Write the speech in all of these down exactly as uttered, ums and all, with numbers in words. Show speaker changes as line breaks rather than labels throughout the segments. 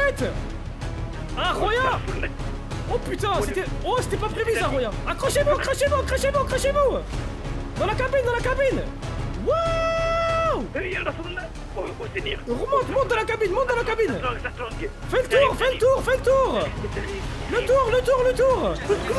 arrête. Ah, Roya. Oh putain, c'était... Oh, c'était pas prévu ça, Roya. Accrochez-vous, accrochez-vous, accrochez-vous, accrochez-vous. Dans la cabine, dans la cabine. Wouh. Remonte, monte dans la cabine, monte dans la cabine. Fais le tour, fais le tour, fais le tour. Le tour, le tour, le tour.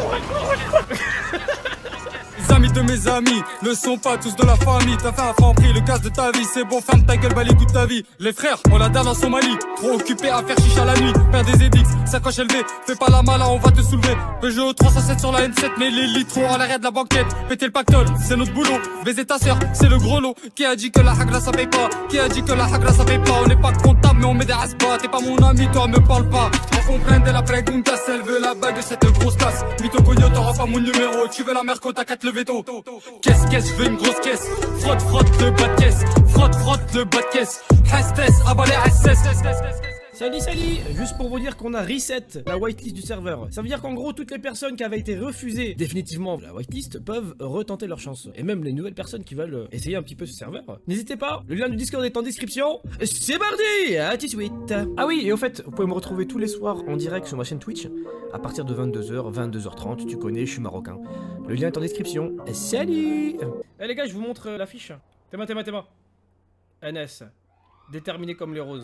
Les amis de mes amis ne sont pas tous de la famille. T'as fait un franc prix, le casse de ta vie. C'est bon, ferme ta gueule, balaye toute ta vie. Les frères, on la dalle en Somalie. Trop occupé à faire chicha la nuit. Faire des édicts, sacoche élevée. Fais pas la mala, on va te soulever. Peugeot trois cent sept sur la N sept. Mais les litrons à l'arrêt de la banquette. Péter le pactole, c'est notre boulot. Baiser ta sœur, c'est le gros lot. Qui a dit que la hagra ça paye pas? Qui a dit que la hagra ça paye pas? On n'est pas comptable, mais on met des rasbats. T'es pas mon ami, toi me parle pas. On comprend de la pregunta, elle veut la bague de cette grosse tasse. Mytho cogno, t'auras pas mon numéro. Tu veux la merco, t'as qu'à te lever tôt. Qu'est-ce qu'est-ce, je veux une grosse caisse. Frotte, frotte le bas de caisse. Frotte, frotte le bas de caisse. Hastess, abalé, hastess.
Salut, salut. Juste pour vous dire qu'on a reset la whitelist du serveur. Ça veut dire qu'en gros, toutes les personnes qui avaient été refusées définitivement la whitelist peuvent retenter leur chance. Et même les nouvelles personnes qui veulent essayer un petit peu ce serveur. N'hésitez pas, le lien du Discord est en description. C'est parti. À tout de suite. Ah oui, et au fait, vous pouvez me retrouver tous les soirs en direct sur ma chaîne Twitch à partir de vingt-deux heures, vingt-deux heures trente. Tu connais, je suis marocain. Le lien est en description. Salut. Eh les gars, je vous montre euh, l'affiche. Théma, théma, théma. N S. Déterminé comme les roses.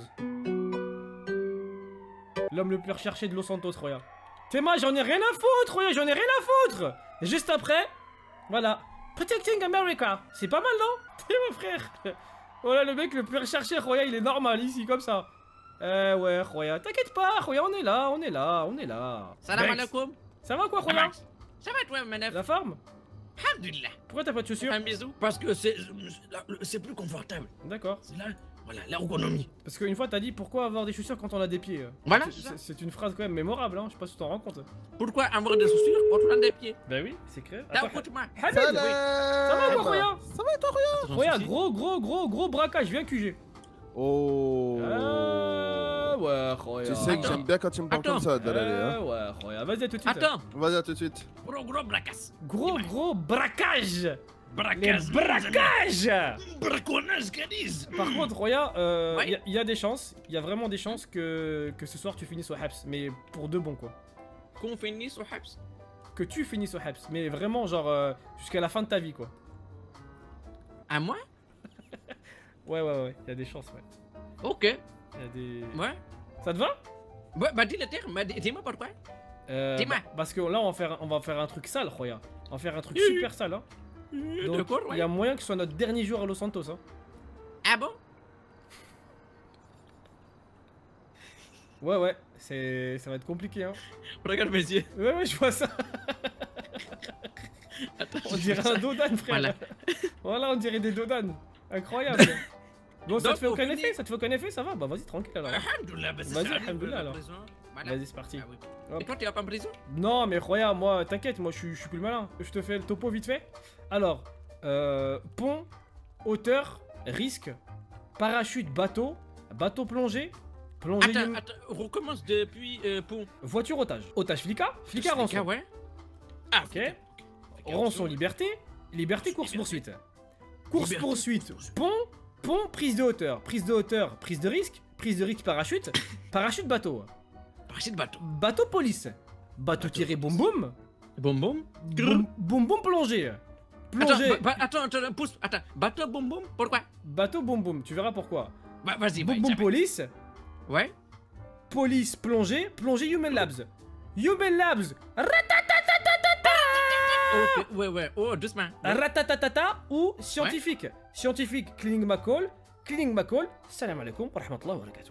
L'homme le plus recherché de Los Santos, Roya. Théma, j'en ai rien à foutre, Roya, j'en ai rien à foutre. Et juste après, voilà. Protecting America. C'est pas mal, non? Théma, frère. Voilà, le mec le plus recherché, Roya, il est normal ici, comme ça. Eh ouais, Roya, t'inquiète pas, Roya, on est là, on est là, on est là.
Salam alaikum.
Ça va quoi, Roya?
Ça va toi, Manef?
La forme?
Alhamdulillah.
Pourquoi t'as pas de chaussures?
Un bisou. Parce que c'est c'est plus confortable.
D'accord.
C'est là, voilà, l'ergonomie.
Parce qu'une fois t'as dit pourquoi avoir des chaussures quand on a des pieds.
Voilà.
C'est une phrase quand même mémorable, hein. Je sais pas si tu t'en rends compte.
Pourquoi avoir des chaussures quand on a des pieds?
Bah oui, c'est clair.
Écoute-moi.
Hamid, oui. Ça va quoi, Roya?
Ça va et toi, Roya?
Roya, gros, gros, gros, gros braquage, viens Q G.
Oh.
Ah ouais, Roya.
Tu sais que j'aime bien quand tu me parles comme ça, Dalali.
Ah ouais, Roya, vas-y à tout de suite.
Attends.
Vas-y, à tout de suite.
Gros, gros bracasse.
Gros, gros braquage.
Braquage.
Braquage.
Braconnage, Cadiz.
Par contre, Roya, il euh,
Ouais.
y, y a des chances, il y a vraiment des chances que, que ce soir tu finisses au Habs, mais pour de bon quoi.
Qu'on finisse au Habs.
Que tu finisses au Habs, mais vraiment genre euh, jusqu'à la fin de ta vie quoi.
À moi?
Ouais, ouais, ouais, il y a des chances, ouais.
Ok.
Il y a des...
Ouais.
Ça te va?
Ouais, bah dis le terme, bah, dis-moi pourquoi.
euh,
Dis-moi.
bah, Parce que là, on va, faire, on va faire un truc sale, Roya. On va faire un truc super sale, hein. Donc,
D'accord,
il
ouais.
y a moyen que ce soit notre dernier jour à Los Santos, hein.
Ah bon?
Ouais, ouais, c'est... ça va être compliqué, hein.
Regarde mes yeux.
Ouais, ouais, je vois ça.
Attends,
On
je
dirait
vois
un
ça.
dodan, frère.
Voilà.
Voilà, on dirait des dodanes. Incroyable. Bon, ça
Donc,
te fait aucun
au
effet?
fini-
Ça te fait aucun effet? Ça va? Bah, vas-y, tranquille alors.
Alhamdoulilah, bah c'est
Vas-y,
ça,
alhamdoulilah,
la
alors.
prison. Voilà.
Vas-y, c'est parti.
Ah oui.
Hop.
Et toi, tu vas pas en prison?
Non, mais Roya, moi, t'inquiète, moi, je suis- je suis plus le malin. Je te fais le topo vite fait. Alors, euh, pont, hauteur, risque, parachute, bateau, bateau plongé, plongée,
Attends,
hum-
attends, on recommence depuis euh, pont.
voiture otage, otage flicard, flicard rançon.
ouais. Ah,
Ok.
flicard.
Rançon liberté, liberté course poursuite. Course
Liberté,
poursuite,
course-poursuite.
pont, pont, prise de hauteur, prise de hauteur, prise de risque, prise de risque parachute, parachute bateau,
Parachute bateau.
bateau police, bateau tiré boum boum,
Bon bon.
boum boum boum plongé,
Attends,
plongé,
ba- ba- attends, attends, pousse, attends. Bateau boum boum, pourquoi?
bateau boum boum, tu verras pourquoi.
Bah, vas-y,
Boum
vas-y.
boum
jamais.
police,
Ouais.
police plongé, plongé human labs, human labs,
Ok, ouais, ouais. Oh, doucement.
ratatatata ou scientifique, scientifique cleaning McCall, cleaning McCall, salam alaikum wa rahmatullah wa barakatuh.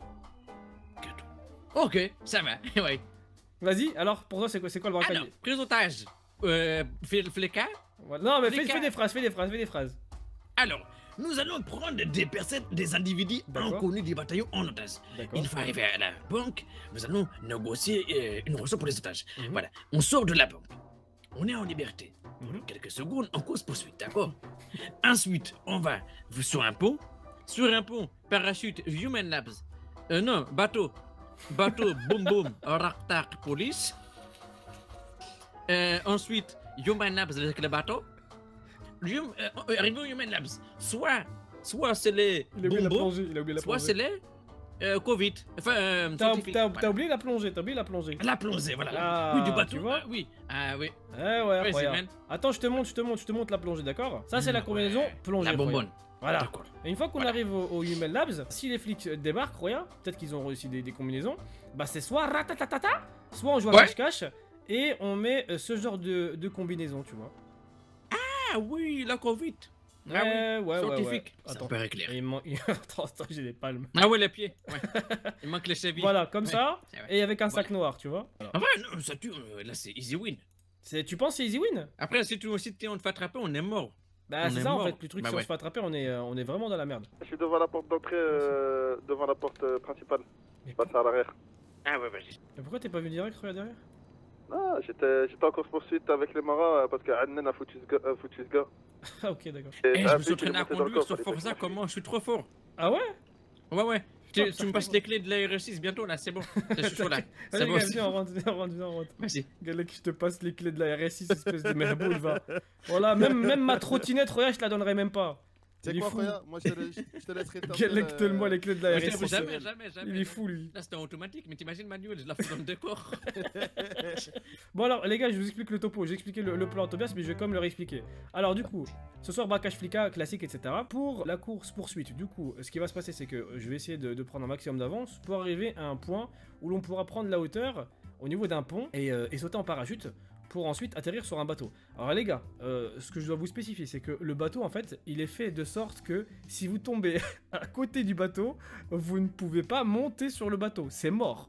Ok, ça va. Ouais.
Vas-y, alors pour toi c'est quoi, c'est quoi le braquage?
Alors, prise d'otage. Euh, fil- flicard.
Voilà. Non mais fais,
Flicard.
fais des phrases, fais des phrases, fais des phrases.
Alors, nous allons prendre des personnes, des individus
D'accord.
inconnus du bataillon en otage.
D'accord.
Une fois arrivé à la banque, nous allons négocier euh, une rançon pour les otages.
Mhm.
Voilà, on sort de la banque. On est en liberté.
Mhm.
Quelques secondes en course poursuite, d'accord? Ensuite, on va sur un pont. Sur un pont, parachute, Human Labs. Euh, non, bateau. Bateau, boum boum, Raktak Police. Euh, ensuite, Human Labs avec le bateau. Hum, euh, arrivé au Human Labs, soit, soit c'est les
Il a oublié
boum
la
boum,
plongée, il a oublié la
soit
plongée.
c'est les euh, Covid. Enfin, euh,
T'as
scientifique,
t'as-
voilà.
t'as oublié la plongée, t'as oublié la plongée.
La plongée, voilà.
Ah,
oui, du
tu
bateau.
vois
Ah, oui. Ah oui.
Eh ouais,
Vas-y,
regarde.
man.
Attends, je te montre, je te montre, je te montre la plongée, d'accord? Ça, c'est la
Mm,
combinaison
ouais.
plongée.
La bonbonne.
regarde. Voilà.
D'accord.
Et une fois qu'on
Voilà.
arrive au, au Human Labs, si les flics euh, débarquent, regarde, peut-être qu'ils ont réussi des, des combinaisons, bah c'est soit ratatatata, soit on joue à
Ouais.
cache-cache et on met euh, ce genre de, de combinaison, tu vois.
Ah oui, la Covid. Ah
Ouais,
oui.
ouais, ouais,
Scientifique.
ouais.
Ça
Attends.
paraît clair.
Et il man- attends, attends, j'ai des palmes.
Ah ouais, les pieds. Ouais. Il manque les chevilles.
Voilà, comme
Ouais,
ça,
c'est vrai.
et avec un sac
Voilà.
noir, tu vois. Voilà.
Ah ouais, non, ça tue. euh, Là, c'est easy win.
C'est- Tu penses c'est easy win?
Après, si tu si t'es- on te fait attraper, on est mort.
Bah
On
c'est
est
ça en
mort.
fait, le truc
Bah
si on
ouais.
se fait attraper, on est, euh, on est vraiment dans la merde.
Je suis devant la porte d'entrée, euh, devant la porte euh, principale.
Mais,
Je passe à l'arrière.
Ah ouais, vas-y.
mais pourquoi t'es pas venu direct, regarde derrière?
Ah, j'étais j'étais en course poursuite avec les marins euh, parce qu'Adnan a foutu ce gars. a foutu ce gars.
Ah ok, d'accord.
Et
Eh,
un
je me suis
flic, il est
entraîné à
monté dans le
conduire
coffre,
sur
il était
Forza,
fou.
comment je suis trop fort.
Ah ouais?
Ouais, ouais.
Putain,
Tu,
ça
tu me
fait
passes
bon.
les clés de la R S six bientôt là, c'est bon. Je suis chaud là. C'est
Allez
bon.
gars, viens, on rentre, viens, on rentre, viens, on rentre.
Vas-y.
Galek, je te passe les clés de la R S six, espèce de merboule, va. Voilà, même, même ma trottinette, regarde, je te la donnerai même pas.
C'est
Il est
quoi,
fou.
frère? Moi, je te, laisse- je te laisserai tenter.
Galek, donne-moi les clés de la R
Mais
S six.
Jamais, jamais, jamais.
Il est fou, lui.
Là, c'était en automatique, mais t'imagines Manuel, je la fous dans le décor.
Bon alors, les gars, je vous explique le topo. J'ai expliqué le, le plan à Tobias, mais je vais quand même le réexpliquer. Alors du coup, ce soir, braquage flicka, classique, et cetera. Pour la course-poursuite, du coup, ce qui va se passer, c'est que je vais essayer de, de prendre un maximum d'avance pour arriver à un point où l'on pourra prendre la hauteur au niveau d'un pont et, euh, et sauter en parachute pour ensuite atterrir sur un bateau. Alors les gars, euh, ce que je dois vous spécifier, c'est que le bateau, en fait, il est fait de sorte que si vous tombez à côté du bateau, vous ne pouvez pas monter sur le bateau. C'est mort.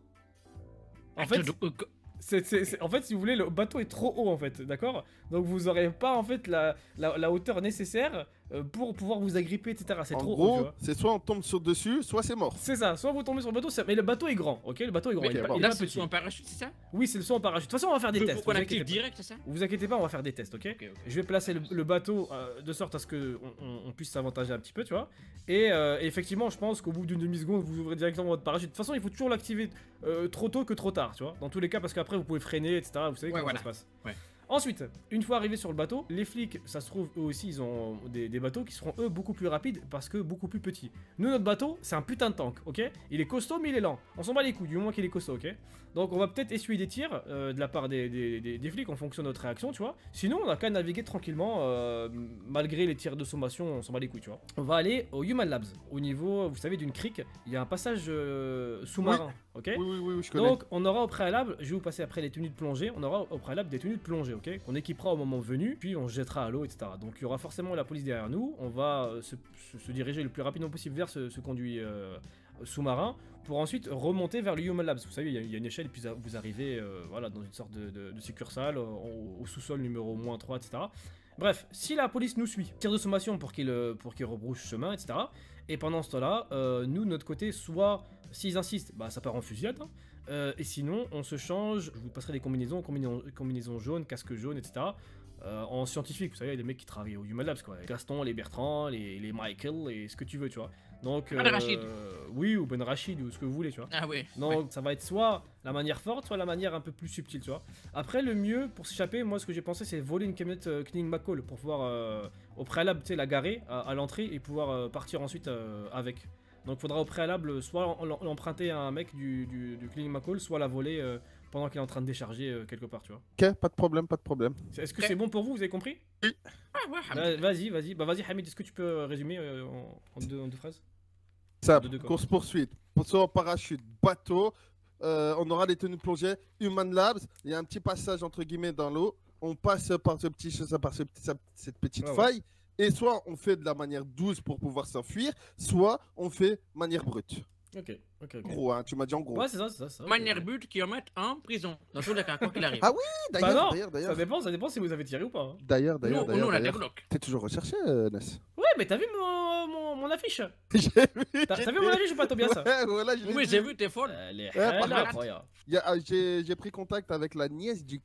En fait,
Attends, donc, euh,
c'est, c'est- c'est- en fait, si vous voulez, le bateau est trop haut, en fait, d'accord? Donc vous aurez pas, en fait, la, la, la hauteur nécessaire euh, pour pouvoir vous agripper, et cetera. C'est
En
trop haut, tu
gros,
vois.
c'est soit on tombe sur dessus, soit c'est mort.
C'est ça, soit vous tombez sur le bateau, ça- mais le bateau est grand, ok? Le bateau est grand,
mais
il est pas,
bon.
il est
là,
pas
c'est
petit.
sur un parachute, c'est ça?
Oui, c'est le saut en parachute. De toute façon, on va faire des
Faut
tests.
qu'on
vous
active
inquiétez pas.
direct, c'est ça?
Vous inquiétez pas, on va faire des tests, ok?
Ok, ok.
Je vais placer le, le bateau euh, de sorte à ce que on, on- on puisse s'avantager un petit peu, tu vois. Et, euh, et effectivement, je pense qu'au bout d'une demi-seconde, vous ouvrez directement votre parachute. De toute façon, il faut toujours l'activer euh, trop tôt que trop tard, tu vois. Dans tous les cas, parce qu'après, vous pouvez freiner, et cetera. Vous savez
Ouais,
comment
voilà.
ça se passe.
Ouais.
Ensuite, une fois arrivés sur le bateau, les flics, ça se trouve, eux aussi, ils ont des, des bateaux qui seront, eux, beaucoup plus rapides parce que beaucoup plus petits. Nous, notre bateau, c'est un putain de tank, ok? Il est costaud, mais il est lent. On s'en bat les couilles, du moment qu'il est costaud, ok? Donc, on va peut-être essuyer des tirs euh, de la part des, des- des- des flics en fonction de notre réaction, tu vois? Sinon, on a qu'à naviguer tranquillement, euh, malgré les tirs de sommation, on s'en bat les couilles, tu vois? On va aller au Human Labs. Au niveau, vous savez, d'une crique, il y a un passage euh, sous-marin, ok?
Oui, oui, oui, oui, je connais.
Donc, on aura au préalable, je vais vous passer après les tenues de plongée, on aura au préalable des tenues de plongée, ok? Qu'on équipera au moment venu, puis on se jettera à l'eau, et cetera. Donc, il y aura forcément la police derrière nous, on va euh, se, se- se diriger le plus rapidement possible vers ce, ce conduit euh, sous-marin, pour ensuite remonter vers le Human Labs. Vous savez, il y, a- il y a une échelle, et puis vous arrivez euh, voilà, dans une sorte de, de- de succursale, au, au sous-sol numéro moins trois, et cetera. Bref, si la police nous suit, tire de sommation pour qu'il euh, pour qu'il rebrouche chemin, et cetera. Et pendant ce temps-là, euh, nous, de notre côté, soit s'ils insistent, bah ça part en fusillade. hein. Euh, et sinon, on se change. Je vous passerai des combinaisons, combinaisons, combinaisons jaunes, casque jaune, et cetera. Euh, en scientifique, vous savez, il y a des mecs qui travaillent au Human Labs, quoi. Les Gaston, les Bertrand, les, les Michael, et ce que tu veux, tu vois. Donc,
Ben Rachid.
oui, ou Ben Rachid, ou ce que vous voulez, tu vois.
Ah ouais.
Donc
ouais.
ça va être soit la manière forte, soit la manière un peu plus subtile, tu vois. Après, le mieux pour s'échapper, moi ce que j'ai pensé, c'est voler une camionnette euh, Cleaning McCall pour pouvoir euh, au préalable, tu sais, la garer à, à l'entrée et pouvoir euh, partir ensuite euh, avec. Donc il faudra au préalable soit l'em- l'emprunter à un mec du, du, du Cleaning McCall, soit la voler euh, pendant qu'il est en train de décharger euh, quelque part, tu vois.
Ok, pas de problème, pas de problème.
C'est- Est-ce que c'est bon pour vous, vous avez compris?
Ah ouais,
Bah, Vas-y, vas-y. Bah vas-y Hamid, est-ce que tu peux euh, résumer euh, en, en deux, en deux phrases?
Ça,
De deux, quoi.
course poursuite, saut en parachute, bateau. euh, on aura des tenues de plongée, Human Labs. Il y a un petit passage entre guillemets dans l'eau. On passe par ce petit, par ce petit- cette petite
Ouais, ouais.
faille. Et soit on fait de la manière douce pour pouvoir s'enfuir, soit on fait manière brute.
Ok, ok, ok.
Gros, hein, tu m'as dit en gros.
Ouais, c'est ça, c'est ça. c'est ça.
Manière but qui en mettent en prison. Dans tous les cas, quoi qu'il arrive.
Ah
Bah
D'ailleurs,
non,
d'ailleurs,
ça
d'ailleurs,
dépend, ça dépend si vous avez tiré ou pas. hein.
d'ailleurs,
Nous,
d'ailleurs,
nous,
d'ailleurs,
on a des
d'ailleurs.
blocs.
T'es toujours recherché, euh, Ness.
Ouais, mais t'as vu mon, mon, mon affiche?
J'ai vu,
T'as
j'ai
t'as vu mon affiche ou pas, Tobias?
Ouais, voilà, je l'ai
Oui,
vu.
j'ai vu, t'es folle.
Elle est
par
elle est
contre-
incroyable.
Il y a- ah, J'ai j'ai pris contact avec la nièce du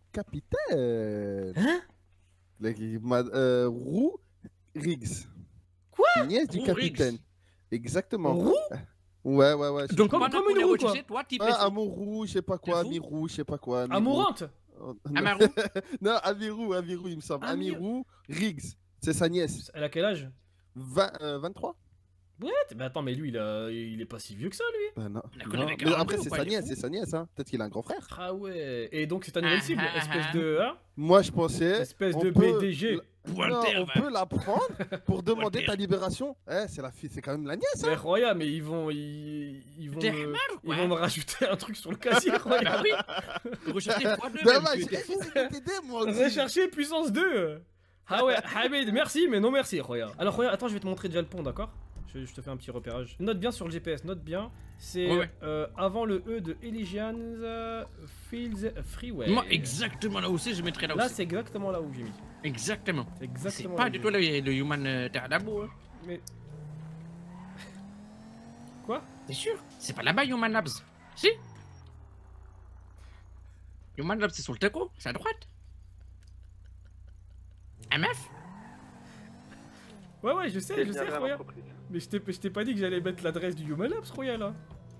capitaine.
Hein?
La- ma- euh, Roux Riggs.
Quoi?
Nièce du
Roux
capitaine.
Riggs.
Exactement.
Roux?
Ouais, ouais, ouais. je
Donc,
sais
comme-
pas.
Pendant
comme
qu'on
une
est
roue, quoi.
recherché, toi, type
Ah, amour roux, je sais pas quoi,
C'est fou.
ami roux, je sais pas quoi. ami roux.
Amourante?
Oh, non.
Amarou.
Non, Amirou, Amirou, il me semble.
Amir-
Amirou Riggs, c'est sa nièce.
Elle a quel âge?
vingt, euh, vingt-trois
Ouais, bah attends, mais lui, il, a... il est pas si vieux que ça, lui.
Bah, non.
On a connu
Non,
avec
mais
quarante-deux
après,
ou
c'est
pas,
sa
il est
nièce,
fou.
c'est sa nièce, hein. Peut-être qu'il a un grand frère.
Ah ouais. Et donc, c'est ta nouvelle
Ah,
cible,
ah,
espèce
ah.
de. Hein
Moi, je pensais.
Espèce
on
de
peut-
P D G.
Non,
Walter,
on
va.
peut la prendre pour demander
Walter.
ta libération. Eh, c'est la fille, c'est quand même la nièce,
Mais
hein.
Roya, mais ils vont. Ils, ils vont,
T'es
me...
mal ou
ils
quoi
vont me rajouter un truc sur le casier, Roya.
Bah oui. Recherchez fois deux.
Dommage,
même, tu
j'ai
étais-
essayé de t'aider, moi aussi.
Rechercher puissance deux. Ah ouais, Hamid, merci, mais non merci, Roya. Alors, Roya, attends, je vais te montrer déjà le pont, d'accord? je, je te fais un petit repérage. Note bien sur le G P S, note bien. C'est
Ouais, ouais.
euh, avant le E de Elysians euh, Fields Freeway.
Moi, exactement là où c'est, je mettrais là où
Là,
c'est.
c'est exactement là où j'ai mis.
Exactement.
C'est
C'est
exactement
pas
là
du
où
tout
j'ai
le, le Human euh, Terre Labo. Hein.
mis. Mais. Quoi?
T'es sûr? C'est pas là-bas, Human Labs. Si? Human Labs, c'est sur le teco, c'est à droite. M F?
Ouais, ouais, je sais, je sais, Roya. Mais je t'ai je t'ai pas dit que j'allais mettre l'adresse du Human Labs, Roya, là.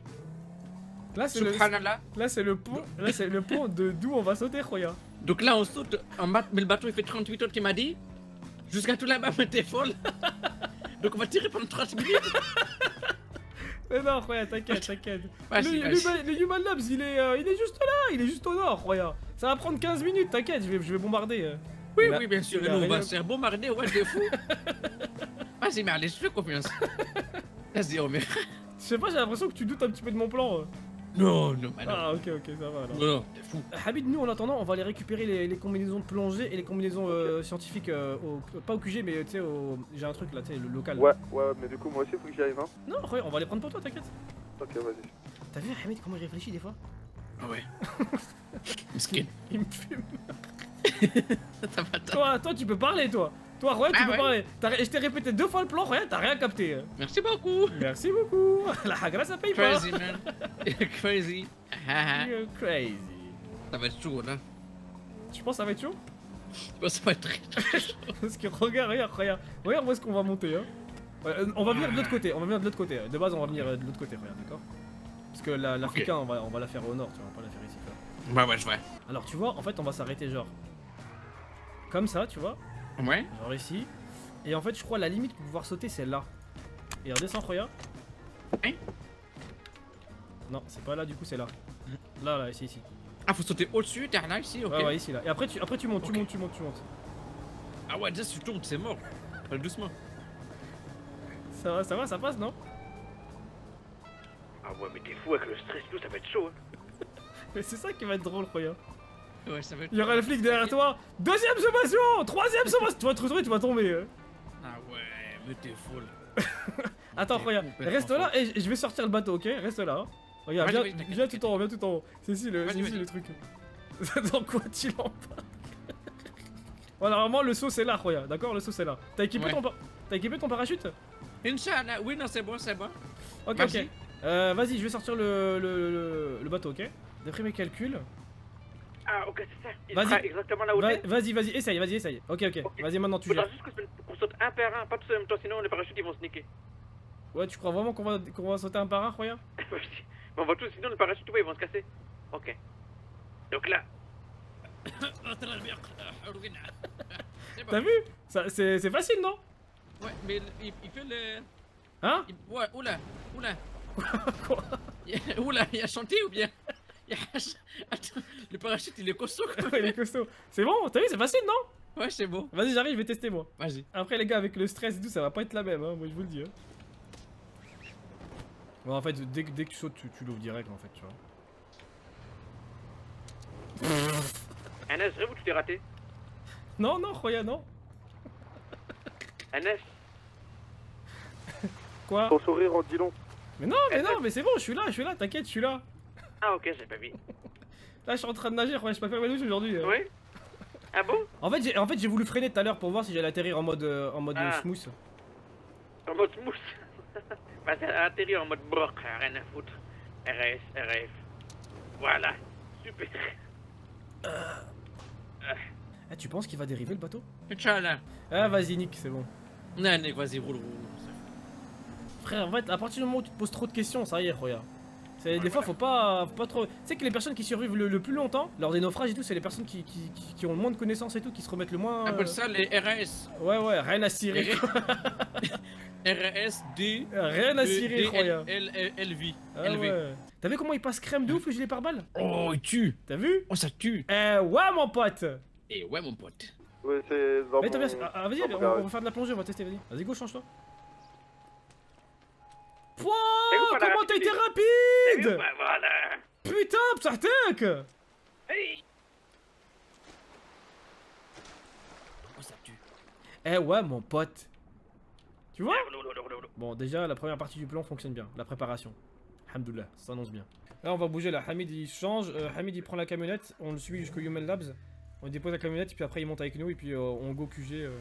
Là, c'est le,
Subhanallah.
là, c'est le pont, là, c'est le pont de d'où on va sauter, Roya.
Donc là, on saute en bas, mais le bateau il fait trente-huit heures qu'il m'a dit. Jusqu'à tout là-bas, mais t'es folle. Donc on va tirer pendant trente minutes.
Mais non, Roya, t'inquiète, t'inquiète.
Vas-y,
Le,
vas-y.
l'Human- le Human Labs, il est, euh, il est juste là, il est juste au nord, Roya. Ça va prendre quinze minutes, t'inquiète, je vais, je vais bombarder. euh.
Oui,
Il a-
oui, bien sûr.
il a
Nous, on va
rien-
se faire bombarder, ouais, t'es fou. Vas-y, mais allez, je fais confiance. Vas-y, Romer.
Je sais pas, j'ai l'impression que tu doutes un petit peu de mon plan. euh.
Non, non, bah non.
Ah, ok, ok, ça va alors.
Non, non, t'es fou.
Habib, nous en attendant, on va aller récupérer les, les combinaisons de plongée et les combinaisons euh, scientifiques, euh, au, pas au Q G, mais tu sais, au... j'ai un truc là, tu sais, le local.
Ouais, ouais, mais du coup, moi aussi, faut que j'y aille, non?
Non, Roya, on va les prendre pour toi, t'inquiète.
Ok, vas-y.
T'as vu, Hamid, comment il réfléchit des fois?
Ah ouais. Miskin.
Il me fume.
Ça va, toi.
Toi, toi, tu peux parler, toi. Toi, Roya, tu
Ah
peux
ouais.
parler. T'as ré- Je t'ai répété deux fois le plan, Roya, t'as rien capté. euh.
Merci beaucoup.
Merci beaucoup. La hagra, ça paye pas.
Crazy, man. Crazy. Ah, ah.
You're crazy.
Ça va être chaud, là.
Tu penses que ça va être chaud?
Je pense que ça va être très, très chaud.
Parce que regarde, regarde, regarde. Regarde où est-ce qu'on va monter, hein. Ouais, euh, on va venir de l'autre côté, on va venir de l'autre côté. De base, on va venir euh, de l'autre côté, regarde, d'accord? Parce que la- l'Africain, on, va, on va la faire au nord, tu vois, on va pas la faire ici, quoi.
Bah ouais, je vois.
Alors, tu vois, en fait, on va s'arrêter genre. Comme ça, tu vois?
Ouais.
Genre ici. Et en fait, je crois la limite pour pouvoir sauter, c'est là. Et redescends, regarde.
Hein?
Non, c'est pas là, du coup, c'est là. Là, là, ici, ici.
Ah, faut sauter au-dessus, t'es là, ici, ok.
Ouais, ouais, ici, là. Et après, tu, après, tu montes, tu
Ok.
montes, tu montes, tu montes.
Ah ouais, déjà, si tu tombes, c'est mort. Parle doucement.
Ça va, ça va, ça passe, non?
Ah ouais, mais t'es fou avec le stress, tout, ça va être chaud, hein.
Mais c'est ça qui va être drôle, regarde.
Ouais, ça va être...
Il y aura le flic derrière toi. Deuxième sommation. Troisième sommation. Tu vas te retrouver, tu vas tomber. euh.
Ah ouais, mais t'es folle.
Attends,
T'es
regarde.
complètement
Reste là et je vais sortir le bateau, ok? Reste là. hein. Regarde,
Vas-y,
viens,
vas-y, t'inquiète,
viens tout en haut, viens tout en haut. C'est ici le,
Vas-y,
c'est ici
vas-y.
le truc. Dans quoi tu l'embarques? Voilà, normalement le saut c'est là, regarde. D'accord? Le saut c'est là. T'as équipé,
Ouais.
ton pa- T'as équipé ton parachute?
Inch'Allah, oui, non, c'est bon, c'est bon.
Ok,
Vas-y.
ok. Euh, Vas-y, je vais sortir le, le, le, le bateau, ok? D'après mes calculs.
Ah, ok, c'est ça. Il
Vas-y.
sera exactement là où
Va-
t'es.
Vas-y, vas-y, essaye, vas-y, essaye. Ok, ok.
Ok.
Vas-y, maintenant tu
Faudra
gères.
juste que- qu'on saute un par un, pas tous en même temps, sinon les parachutes ils vont se niquer.
Ouais, tu crois vraiment qu'on va, qu'on va sauter un par un, regarde?
Mais on va tous, sinon les parachutes, ouais, ils vont se casser. Ok. Donc là,
C'est bon.
T'as vu? Ça- C'est c'est facile, non?
Ouais, mais il, il fait le...
Hein?
il- Ouais, oula, oula.
Quoi?
Il y a- Oula, il y a chanté ou bien il y a... Attends, le parachute il est costaud quoi.
Ouais, il est costaud. C'est bon, t'as vu, c'est facile, non?
Ouais, c'est bon.
Vas-y, j'arrive, je vais tester moi.
Vas-y.
Après, les gars, avec le stress et tout, ça va pas être la même, hein, moi je vous le dis. Hein. Bon, en fait, dès, que- dès que tu sautes, tu, tu l'ouvres direct, en fait, tu vois.
Anas, vrai ou tu t'es raté?
Non, non, Roya, non.
Anas,
Quoi?
ton sourire en dit long.
Mais non, mais non, mais c'est bon, je suis là, je suis là, t'inquiète, je suis là.
Ah, ok, j'ai pas vu.
Là, je suis en train de nager, Roya, je peux pas faire ma douche aujourd'hui. euh.
Oui? Ah bon?
En fait, j'ai en fait, j'ai voulu freiner tout à l'heure pour voir si j'allais atterrir en mode, euh, en mode euh,
Ah.
smooth.
En mode smooth. Bah, ça a atterri en mode broc, rien à foutre. R S, R F. Voilà. Super.
Ah, tu penses qu'il va dériver le bateau?
Inch'Allah.
Ah, vas-y, Nick, c'est bon.
Non, non, vas-y, roule, roule.
Frère, en fait, à partir du moment où tu te poses trop de questions, ça y est, regarde. C'est- Des
Ouais,
fois, faut pas, faut pas trop. Tu sais que les personnes qui survivent le, le plus longtemps, lors des naufrages et tout, c'est les personnes qui, qui, qui- qui ont le moins de connaissances et tout, qui se remettent le moins.
On appelle
euh,
ça les R S.
Ouais, ouais, rien à cirer.
Les- R S D.
Rien à cirer, Roya.
L L L V.
Ah ouais. T'as vu comment il passe crème de ouf le gilet pare-balles?
Oh, il tue.
T'as vu?
Oh, ça tue.
Eh ouais, mon pote.
Et ouais, mon pote.
Ouais, c'est. dans
Allez, t'as
mon-
bien. Ah, vas-y,
dans
on,
mon
on
garage.
va faire de la plongée, on va tester, vas-y. Vas-y, go, change-toi. Pouah,
Et vous, voilà,
comment t'as été
rapide.
rapide?
Bah voilà.
Putain, Psartek.
Hey.
Oh, ça tue.
Eh ouais, mon pote. Tu vois?
Lolo, lolo, lolo.
Bon, déjà, la première partie du plan fonctionne bien. La préparation. Alhamdoulilah, ça s'annonce bien. Là, on va bouger là. Hamid, il change. Euh, Hamid, il prend la camionnette. On le suit jusqu'au Human Labs. On dépose la camionnette, et puis après, il monte avec nous. Et puis, euh, on go Q G. Euh...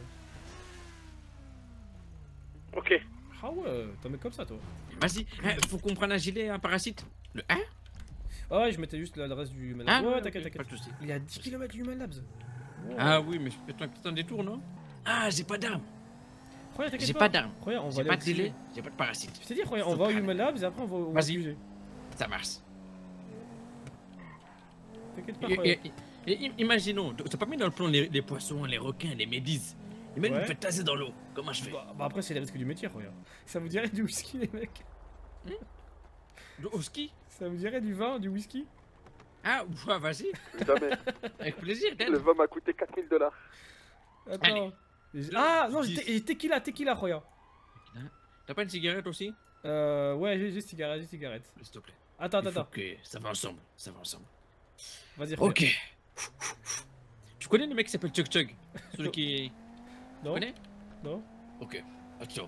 Ok.
Ah ouais, t'en mets comme ça, toi.
Vas-y, hein, faut qu'on prenne un gilet, un parasite. Le un.
Ah ouais, je mettais juste l'adresse du Human
Ah,
Labs. Ouais, ouais,
ok,
t'inquiète,
pas
t'inquiète.
de soucis.
Il est à dix kilomètres du Human Labs. Wow.
Ah oui, mais je peux peut-être un détour, non? Ah, j'ai pas d'arme.
Regarde, t'inquiète
J'ai
pas.
pas d'arme.
Regarde, on va
J'ai
aller
pas
au
de
Q G.
gilet, j'ai pas de parasite.
Je t'ai dit, regarde, on va au Human Labs et après, on va au
Vas-y.
Q G.
Ça marche.
T'inquiète pas,
Et-
regarde.
et- et- et- imaginons, t'as pas mis dans le plan les, les poissons, les requins, les méduses. Imagine,
Ouais.
me fait tasser dans l'eau. Comment je fais?
Bah, bah après, c'est les risques du métier, regarde. Ça vous dirait du whisky, les mecs?
Au ski?
Ça vous dirait du vin, du whisky?
Ah, ouais, vas-y,
Jamais.
avec plaisir,
Le
Ted.
vin m'a coûté quatre mille dollars.
Attends. Ah non, j'ai té- tequila, tequila, regarde.
T'as pas une cigarette aussi?
Euh, ouais, j'ai j'ai cigarette, j'ai cigarette.
S'il te plaît.
Attends,
Il
attends,
faut
attends.
que ça va ensemble, ça va ensemble.
Vas-y, regarde.
Ok. Tu connais le mec qui s'appelle Chug Chug? Celui qui... Tu
Non,
connais?
non.
Ok, attention.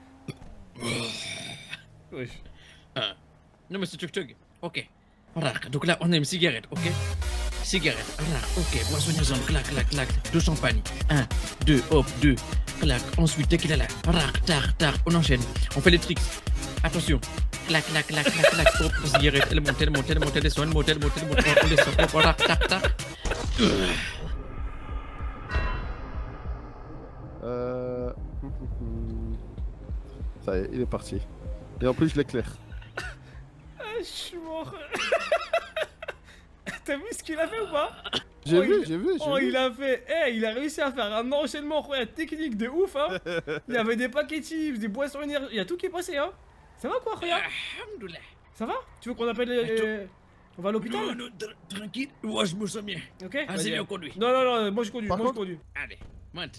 Oui.
Un. Non mais c'est Chug Chug. Ok. Rac. Donc là on a une cigarette, ok? Cigarette, rac, ok. Boisson ensemble, clac, clac, clac. Deux champagnes. Un, deux, hop, deux. Clac. Ensuite, tequila là. Rac, tar, tar. On enchaîne. On fait les tricks. Attention. Clac, clac, clac, clac, clac. Hop, la cigarette. Elle monte, elle monte, elle monte, elle descend, elle monte, elle monte, elle monte. On descend. Hop, rac, tar, tar.
Euh. Ça y est, il est parti. Et en plus, je l'éclaire.
Ah, je suis mort. T'as vu ce qu'il a fait ou pas?
J'ai
Oh,
vu,
il-
j'ai vu, j'ai
Oh,
vu.
il a fait. Eh, il a réussi à faire un enchaînement regarde, technique de ouf, hein. Il y avait des paquets de chips, des boissons énergie. Il y a tout qui est passé, hein. Ça va quoi, regarde?
Alhamdoulilah.
Ça va? Tu veux qu'on appelle les. les- On va à
Non,
l'hôpital?
non, tra- tranquille. Moi je me sens bien.
Ok?
Ah, c'est
Vas-y.
bien conduit.
Non, non, non, moi je conduis,
Par
moi je
contre-
conduis.
Allez, monte.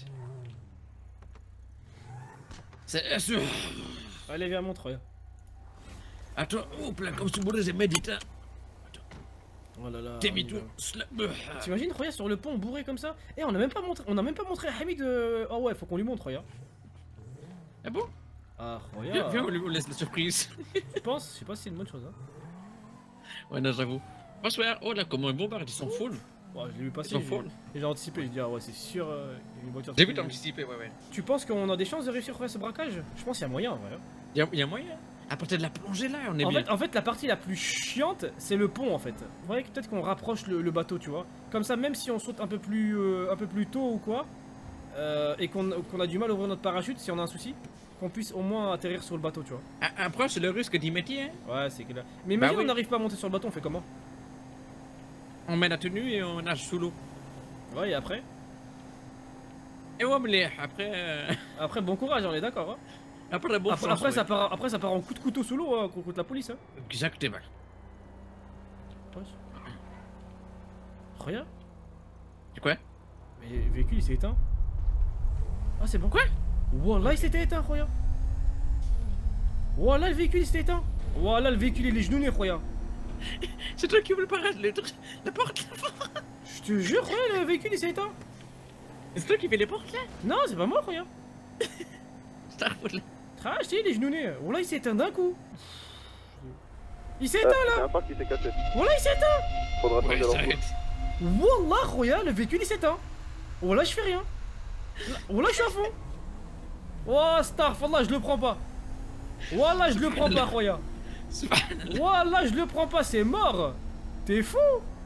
C'est sûr.
Allez, viens, montre, regarde.
Attends, hop là, comme si vous j'ai médité.
Oh là là.
T'es
on
mis
y
tout.
va. T'imagines, regarde, sur le pont bourré comme ça? Eh, on a même pas montré, on a même pas montré à Hamid. euh, Oh ouais, faut qu'on lui montre, regarde.
Ah bon?
Ah,
Viens,
regarde.
viens, on lui on laisse la surprise.
Je pense, je sais pas si c'est une bonne chose, hein.
Ouais, non, j'avoue. Bonsoir. Oh là, comment ils bombardent, ils sont full.
Bon, je l'ai vu passer.
Ils sont
j'ai-
full.
J'ai anticipé, je dis, ah ouais, c'est sûr, euh, il y a une voiture.
J'ai vu t'anticiper, ouais, ouais.
Tu penses qu'on a des chances de réussir à faire ce braquage? Je pense qu'il y a moyen, en vrai. hein.
Y'a y a moyen. À partir de la plongée là, on est
En
bien.
fait, en fait, la partie la plus chiante, c'est le pont en fait. Vous voyez que peut-être qu'on rapproche le, le bateau, tu vois. Comme ça, même si on saute un peu plus, euh, un peu plus tôt ou quoi, euh, et qu'on qu'on a du mal à ouvrir notre parachute, si on a un souci, qu'on puisse au moins atterrir sur le bateau, tu vois.
Ah, Après, c'est le risque du métier, hein.
Ouais, c'est clair. Mais
Bah
imagine
oui.
on n'arrive pas à monter sur le bateau, on fait comment?
On met la tenue et on nage sous l'eau.
Ouais, et après?
Et ouais, mais les- après. euh,
Après, bon courage, on est d'accord. Hein.
Après, bon
Après,
chance,
après,
ouais.
ça part, après, ça part en coup de couteau sous l'eau hein, contre la police. Hein.
Exactement.
Ouais. Regarde,
C'est quoi?
mais le véhicule il s'est éteint. Ah, c'est bon. Quoi? Wallah, il s'était éteint, regarde. Wallah, le véhicule il s'était éteint. Wallah, le véhicule il est genouillé, regarde.
C'est toi qui ouvre le parade, le truc. La porte, la porte.
Je te jure, regarde, le véhicule il s'est éteint.
C'est toi qui fais les portes là?
Non, c'est pas moi, regarde.
C'est ta faute là.
Ah, je t'ai dit, il est genouillé. Wallah, il s'est éteint d'un coup. Il s'est éteint là.
C'est un parc qui s'est cassé.
Wallah, il s'est éteint.
Faudra
Ouais,
changer
ça
l'ampoule.
arrête.
Wallah, regarde, le véhicule il s'est éteint. Wallah, je fais rien. Wallah, je suis à fond. Oh, Starfallah, je le prends pas. Wallah, je le prends pas, regarde.
Subhanallah.
Wallah, je le prends pas, c'est mort. T'es fou.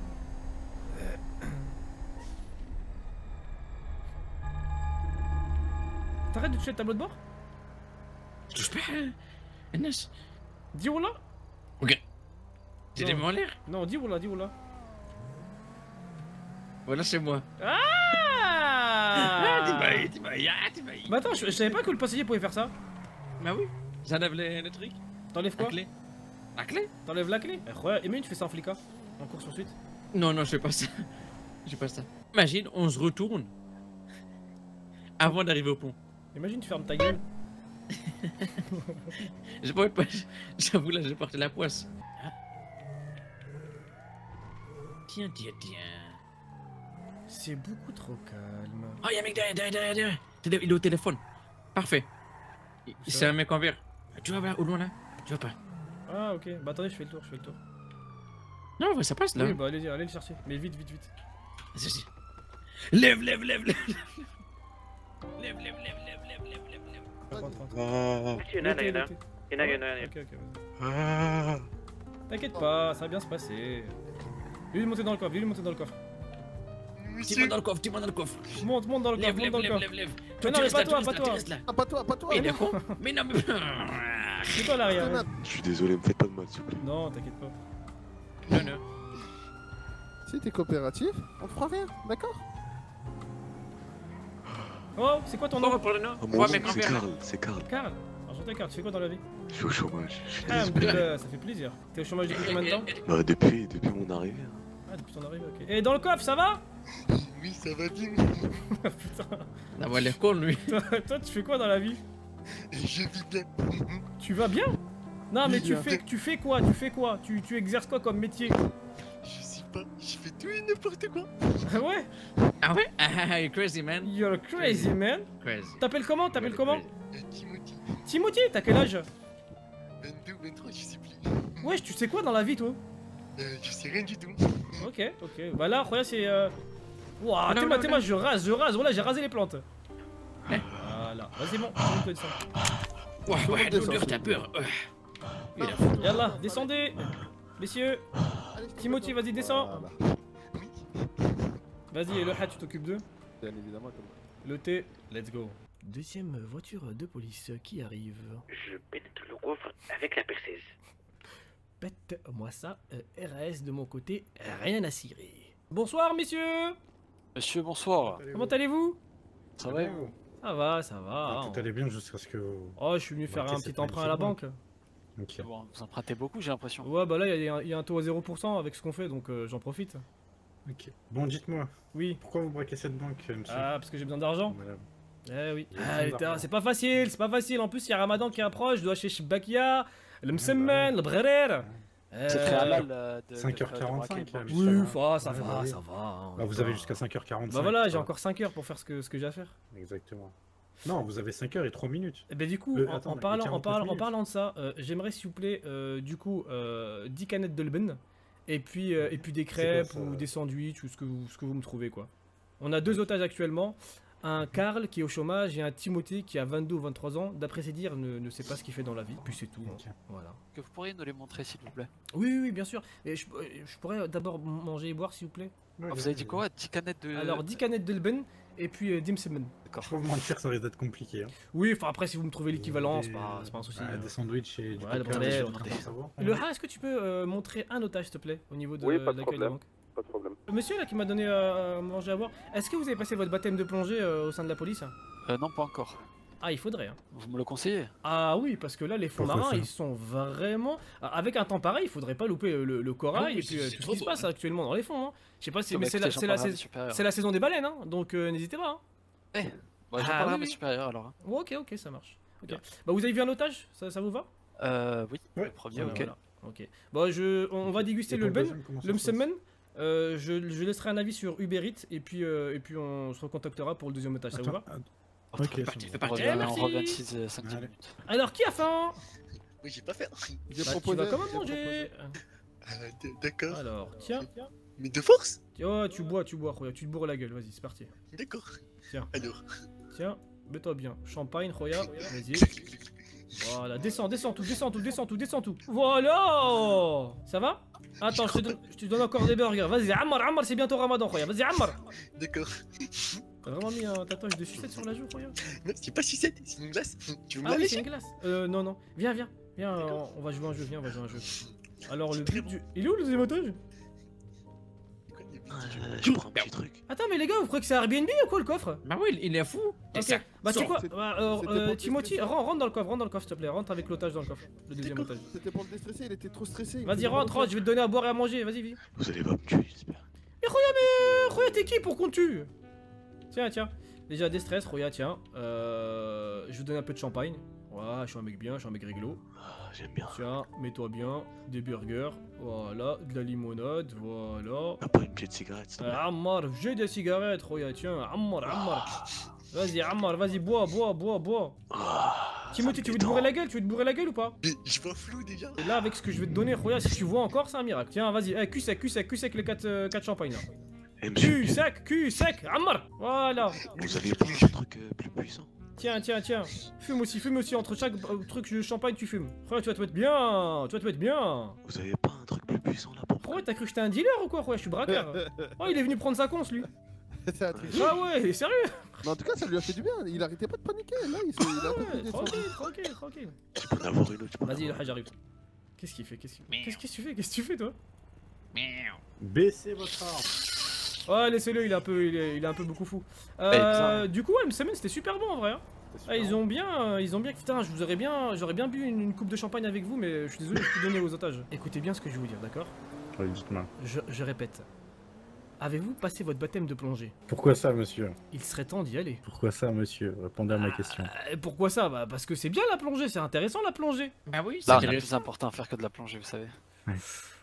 T'arrêtes de toucher le tableau de bord?
Je touche pas. hein. Anas.
Dis Wallah.
Ok. J'ai les
Non.
mains en l'air.
Non, dis Wallah, dis Wallah.
Voilà, c'est moi.
Ah,
Ah, t'es bailli, t'es bailli, ah, t'es bailli.
Bah attends, je, je savais pas que le passager pouvait faire ça.
Bah oui, j'enlève le, le truc.
T'enlèves
La
quoi?
clé. La clé?
T'enlèves la clé? Incroyable. Emile, tu fais ça en flica? En course poursuite?
Non, non, je fais pas ça. Je fais pas ça. Imagine, on se retourne avant d'arriver au pont.
Imagine, tu fermes ta gueule.
J'ai pas, pas j'avoue là, j'ai porté la poisse. Hein? Tiens, tiens, tiens.
C'est beaucoup trop calme.
Oh, y'a un mec derrière, derrière, derrière, derrière. Télé- Il est au téléphone. Parfait. Il-
Ça
C'est
va.
un mec en vert. Tu vois là, au loin là? Tu vois pas?
Ah, ok. Bah, attendez, je fais le tour, je fais le tour.
Non, ouais, ça passe là.
Oui, bah, allez-y, allez le chercher. Mais vite, vite, vite.
Vas-y, vas-y. Lève, lève, lève, lève. Lève, lève, lève, lève, lève, lève, lève, lève.
Rentre, rentre.
Il y en a, il y en a.
Notez, notez.
Il y en a, il y en a.
Ok, ok, vas-y. T'inquiète pas, ça va bien se passer. Lui, monter dans le coffre, lui, monter dans le coffre.
Dis-moi dans le coffre, dis-moi dans le coffre.
Monte, monte dans le coffre,
Lève,
monte
lève,
dans le
lève,
coffre.
lève, lève.
Mais
Toi,
non,
tu
mais
restes
pas
là,
toi,
tu
pas
restes là,
toi.
tu restes là.
Ah, pas toi, pas toi.
Mais il est
allez.
con. Mais non, mais.
C'est toi l'arrière.
Tonnerre.
hein.
Je suis désolé, me faites pas de mal, s'il vous plaît.
Non, t'inquiète pas.
Non, non.
Si t'es coopératif, on te fera rien, d'accord?
Oh, c'est quoi ton
On va
nom?
pour le nom.
Oh,
Ouais,
mon
mec
nom,
en
c'est
vert.
Karl, c'est Karl.
Karl. Enchanté, Karl. Tu fais quoi dans la vie?
Je suis au chômage, je suis
Ah,
désespéré.
bah, ça fait plaisir. T'es au chômage depuis combien de temps?
Bah, depuis, depuis mon arrivée. hein.
Ah, depuis ton arrivée, ok. Et dans le coffre, ça va?
Oui, ça va bien.
Putain.
Ah, ouais, l'air con lui.
Toi, toi, tu fais quoi dans la vie?
Je vis bien.
Tu vas bien? Non, mais
Oui,
tu
bien.
fais, tu fais quoi? Tu fais quoi? Tu, tu exerces quoi comme métier?
Je sais pas, je fais tout et n'importe quoi.
Ah ouais?
Ah ouais? Ah, you're crazy, man.
You're crazy, man.
Crazy.
T'appelles comment? T'appelles comment?
Euh, Timothy,
Timothy, t'as quel âge?
vingt-deux ou vingt-trois, je sais plus.
Wesh, tu sais quoi dans la vie, toi?
Euh, je sais rien du tout.
Ok, ok. Bah là, regarde, c'est. Euh... Ouah,
Non,
t'es moi,
non,
t'es
non.
moi, je rase, je rase. Voilà, j'ai rasé les plantes.
Eh.
Voilà. Vas-y, bon, tu peux descendre.
Ouais, ouais,
descend.
l'odeur, t'as peur. Euh. Il a
Yallah, descendez. Messieurs,
Allez, je te
Timothy,
donne.
vas-y, descends.
Voilà.
Vas-y, et le hat, tu t'occupes d'eux.
Bien évidemment, comme
Le T, let's go. Deuxième voiture de police qui arrive.
Je pénètre le coffre avec la perceuse.
Pète-moi ça, euh, R A S de mon côté, rien à cirer. Bonsoir, messieurs.
Monsieur, bonsoir.
Comment allez-vous?
Ça va et vous?
Ça va, ça va.
Ah,
hein.
tout allait bien jusqu'à ce que vous...
Oh, je suis venu faire
Ok,
un
c'est
petit
pas
emprunt à la
magnifique,
banque.
Ok.
Bon, vous empruntez beaucoup, j'ai l'impression.
Ouais, bah là, il y, a un- il y a un taux à zéro pour cent avec ce qu'on fait, donc euh, j'en profite.
Ok. Bon, dites-moi,
Oui.
pourquoi vous braquez cette banque, monsieur?
Ah, parce que j'ai besoin d'argent.
Madame.
Eh oui.
Il y a
Ah,
besoin
putain,
d'argent.
c'est pas facile, c'est pas facile. En plus, il y a Ramadan qui approche, je dois acheter Shibakia, le Msemmen, le Brer.
C'est très à mal euh, de.
cinq heures
de- de braquer
quarante-cinq,
une banque.
là,
Oui,
ça
ça, ça
Ouais,
va,
bah oui.
ça va. hein,
Bah, vous
pas-
avez jusqu'à cinq heures quarante-cinq.
Bah voilà,
ça
j'ai
va.
encore cinq heures pour faire ce que, ce que j'ai à faire.
Exactement. Non, vous avez cinq heures et trois minutes.
Et ben du coup,
Euh,
en,
attends,
en
mais
parlant, en,
quarante-neuf
parlant, en
minutes.
parlant de ça, euh, j'aimerais s'il vous plaît, euh, du coup, euh, dix canettes de Lben, et puis, euh, et puis des crêpes
quoi, ça
ou des sandwichs ou ce que, vous, ce que vous me trouvez quoi. On a deux otages actuellement, un Karl qui est au chômage et un Timothée qui a vingt-deux ou vingt-trois ans, d'après ses dires, ne, ne sait pas ce qu'il fait dans la vie, puis c'est tout. hein.
Ok.
Voilà.
Que vous pourriez nous les montrer, s'il vous plaît.
Oui, oui, oui, bien sûr. Et je, euh, je pourrais d'abord manger et boire s'il vous plaît.
Ouais,
Ah, vous avez dit quoi? dix canettes de.
Alors dix canettes de Lben et puis euh, Dimsemen.
D'accord.
Faut vous mentir, ça risque d'être compliqué. Hein.
Oui, enfin après si vous me trouvez l'équivalent,
Des-
c'est pas, c'est pas un souci.
Ah,
hein.
des sandwichs et du
Ouais, le
coca,
bordel,
des
le
choses
bordel.
comme ça, bon.
Le Ha, est-ce que tu peux euh, montrer un otage s'il te plaît au niveau de
Oui, pas de
l'accueil de la
problème.
banque?
Pas de problème.
Le monsieur là qui m'a donné euh, à manger à boire, est-ce que vous avez passé votre baptême de plongée euh, au sein de la police?
Euh, non, pas encore.
Ah, il faudrait. Hein.
Vous me le conseillez?
Ah oui, parce que là les fonds
Pourquoi
marins
ça
ils sont vraiment. Ah, avec un temps pareil, il faudrait pas louper euh, le, le corail
Ah oui,
et puis
c'est-
euh,
c'est
tout ce
trop
qui se
beau,
passe
hein.
actuellement dans les fonds. Hein. Je sais pas si.
Bah,
Mais c'est
écoutez,
la,
j'en
c'est la,
parlerai à mes
c'est-
supérieurs.
c'est la saison des baleines, hein, donc euh, n'hésitez pas. Hein.
Bah, j'en
Ah,
parlerai
oui,
à mes
oui.
supérieurs alors. hein.
Oh, ok, ok, ça marche. Ok.
Bien.
Bah vous avez vu un otage, ça, ça vous va?
Euh, oui,
Ouais.
le premier,
Voilà,
ok.
voilà. Ok. Bon, je, on va déguster
Et
le
pour
Ben.
deuxième, comment ça
Le
se passe?
Msemen, euh, je, je laisserai un avis sur Uber Eats et puis, euh, et puis on se recontactera pour le deuxième otage, ça vous
Attends,
va?
ah,
Oh,
Ok,
très bien.
parti, fais
On
partie.
revient,
Eh, merci.
on revient d'ici cinq dix
Allez.
minutes.
Alors, qui a faim?
Oui, j'ai pas fait.
J'ai
Bah,
proposé.
tu vas quand même
j'ai
manger.
Euh, d- D'accord.
Alors, tiens.
Mais de force?
Oh, tu bois, tu bois, Roya, tu te bourres la gueule, vas-y, c'est parti.
D'accord.
Tiens.
Alors.
Tiens, mets-toi bien. Champagne, Roya, vas-y. Voilà, descends, descends tout, descends tout, descends tout, descends tout. Voilà. Ça va? Attends, je te, donne, je te donne encore des burgers. Vas-y, Ammar, Ammar, c'est bientôt Ramadan, Roya. Vas-y, Ammar.
D'accord.
T'as vraiment mis un tatouage de sucette sur la joue, Roya?
Non, c'est pas sucette, c'est une glace. Tu veux me
Ah
la
oui, c'est
lécher?
une glace. Euh, non, non. Viens, viens. Viens, euh, on va jouer un jeu, viens, on va jouer un jeu. Alors, le
C'est très
but du... Il est où le deuxième otage?
Quoi, il est
Euh, je prends un petit truc.
Attends, mais les gars, vous croyez que c'est Airbnb ou quoi le coffre?
Bah oui, il est fou. Et
Ok.
ça,
Bah, tu sais quoi
C'était-
bah, euh,
c'était
euh,
pour
Timothy,
tester ça.
rentre, rentre dans le coffre, rentre dans le coffre, s'il te plaît. Rentre avec l'otage dans le coffre. Le deuxième otage.
C'était pour le déstresser, il était trop stressé. il
Vas-y,
faisait
rentre,
pas
rentre, je vais te donner à boire et à manger. Vas-y, vas-y.
Vous allez pas me tuer, j'espère.
Mais Roya, mais Roya, t'es qui pour qu'on te tue? Tiens, tiens. Déjà, déstress, Roya, tiens. Euh, je vais te donner un peu de champagne. Voilà, je suis un mec bien, je suis un mec réglo.
Ah, j'aime bien.
Tiens, mets-toi bien. Des burgers. Voilà, de la limonade. Voilà.
T'as pas une petite cigarette, s'il te plaît.
Euh, Ammar, j'ai des cigarettes, Roya, tiens. Ammar, Ammar. Vas-y, Ammar, vas-y, bois, bois, bois, bois.
Ah,
Timothy,
ça
tu
me
veux te bourrer
détend.
la gueule? Tu veux te bourrer la gueule ou pas?
Mais je vois flou déjà.
Et là, avec ce que je vais te donner, Roya, si tu vois encore, c'est un miracle. Tiens, vas-y, eh, cul sec, cul sec, cul sec, les quatre champagnes là.
Eh, monsieur,
Cul sec, cul sec, Ammar. Voilà.
vous aviez pas un truc euh, plus puissant?
Tiens, tiens, tiens. Fume aussi, fume aussi. Entre chaque euh, truc de champagne, tu fumes. Roya, tu vas te mettre bien. Tu vas te mettre bien.
Vous avez pas un truc plus puissant là pour
Roya, t'as cru que j'étais un dealer ou quoi? Roya, je suis braqueur. Oh, il est venu prendre sa conce, lui.
C'est un truc.
Ah ouais, sérieux?
Mais en tout cas, ça lui a fait du bien. Il arrêtait pas de paniquer. Là, il, s'est- il a un peu
Ouais,
plus descendu.
tranquille, tranquille, tranquille.
Tu peux en avoir une autre, tu peux en
Vas-y,
avoir
le j'arrive. Qu'est-ce qu'il fait? Qu'est-ce qu'il Qu'est-ce que tu fais? Qu'est-ce que tu fais, toi?
Baissez votre arme.
Ouais, laissez-le, il est un peu, il est, il est un peu beaucoup fou.
Ouais,
Euh,
ça.
du coup, ouais, une semaine, c'était super bon en vrai. hein. Ah, ils ont bien, euh, ils ont bien. Putain, je vous aurais bien, j'aurais bien bu une, une coupe de champagne avec vous, mais je suis désolé, je peux donner aux otages. Écoutez bien ce que je vais vous dire, d'accord?
Oui, dites-moi.
je, je répète. Avez-vous passé votre baptême de plongée?
Pourquoi ça, monsieur?
Il serait temps d'y aller.
Pourquoi ça, monsieur? Répondez à ma question.
Euh, pourquoi ça? Bah parce que c'est bien la plongée, c'est intéressant la plongée.
Bah oui, c'est
Là, on a plus
intéressant.
important à faire que de la plongée, vous savez.
Ouais,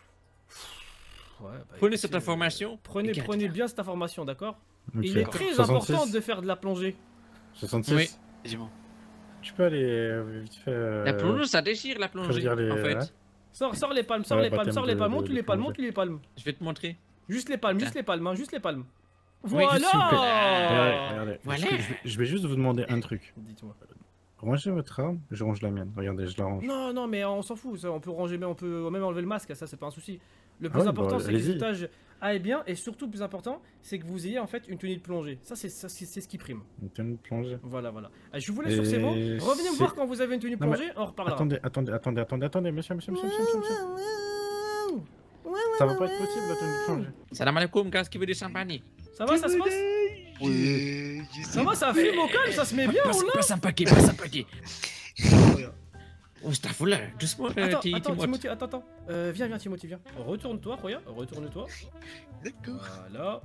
bah,
Prenez
écoutez,
cette
euh,
information.
Prenez,
et
prenez bien cette information, d'accord?
Ok.
Il est très
soixante-six,
important de faire de la plongée.
soixante-six.
Oui.
Dis-moi.
Tu peux aller euh, vite fait. euh,
La plongeuse, ça déchire la
je veux
plongée.
dire les-
En fait,
ouais.
Sors, sors les palmes, sors
Ouais,
les palmes,
baptême
sors les
de-
palmes,
de-
montre-lui
de
les palmes,
plongée.
montre-lui les palmes.
je vais te montrer.
Juste les palmes,
Tiens.
juste les palmes, hein, juste les palmes.
Oui,
Voilà.
juste une
Regardez, regardez.
Voilà.
Je, vais, je vais juste vous demander un truc.
Dites-moi.
Rangez votre arme, je range la mienne. Regardez, je la range.
Non, non, mais on s'en fout, ça, on peut ranger, mais on peut même enlever le masque, ça c'est pas un souci. Le
Ah
plus
ouais,
important
bah,
c'est que les
allez-y.
otages aillent bien, et surtout le plus important, c'est que vous ayez en fait une tenue de plongée. Ça c'est ça, c'est c'est ce qui prime.
Une tenue de plongée.
Voilà, voilà. Euh, Je vous laisse sur ces
Et
mots. Revenez me
c'est-
voir quand vous avez une tenue de
Non, mais
plongée, on reparlera.
Attendez, attendez, attendez, attendez, attendez, monsieur, monsieur, monsieur, monsieur, monsieur, monsieur. Ça va pas être possible la tenue de plongée.
Salam alaikum, qu'est-ce qui veut des champagnes?
Ça va, ça se passe?
Oui.
Ça va, ça fume au calme, ça se met bien,
Passe,
on l'a.
passe un paquet, passe un paquet. Oh, c'est là, doucement, euh,
Attends,
Ti-
attends,
Timothée.
Timothy, attends, attends. Euh, viens, viens, Timothy, viens. Retourne-toi, Roya, retourne-toi.
D'accord.
Voilà.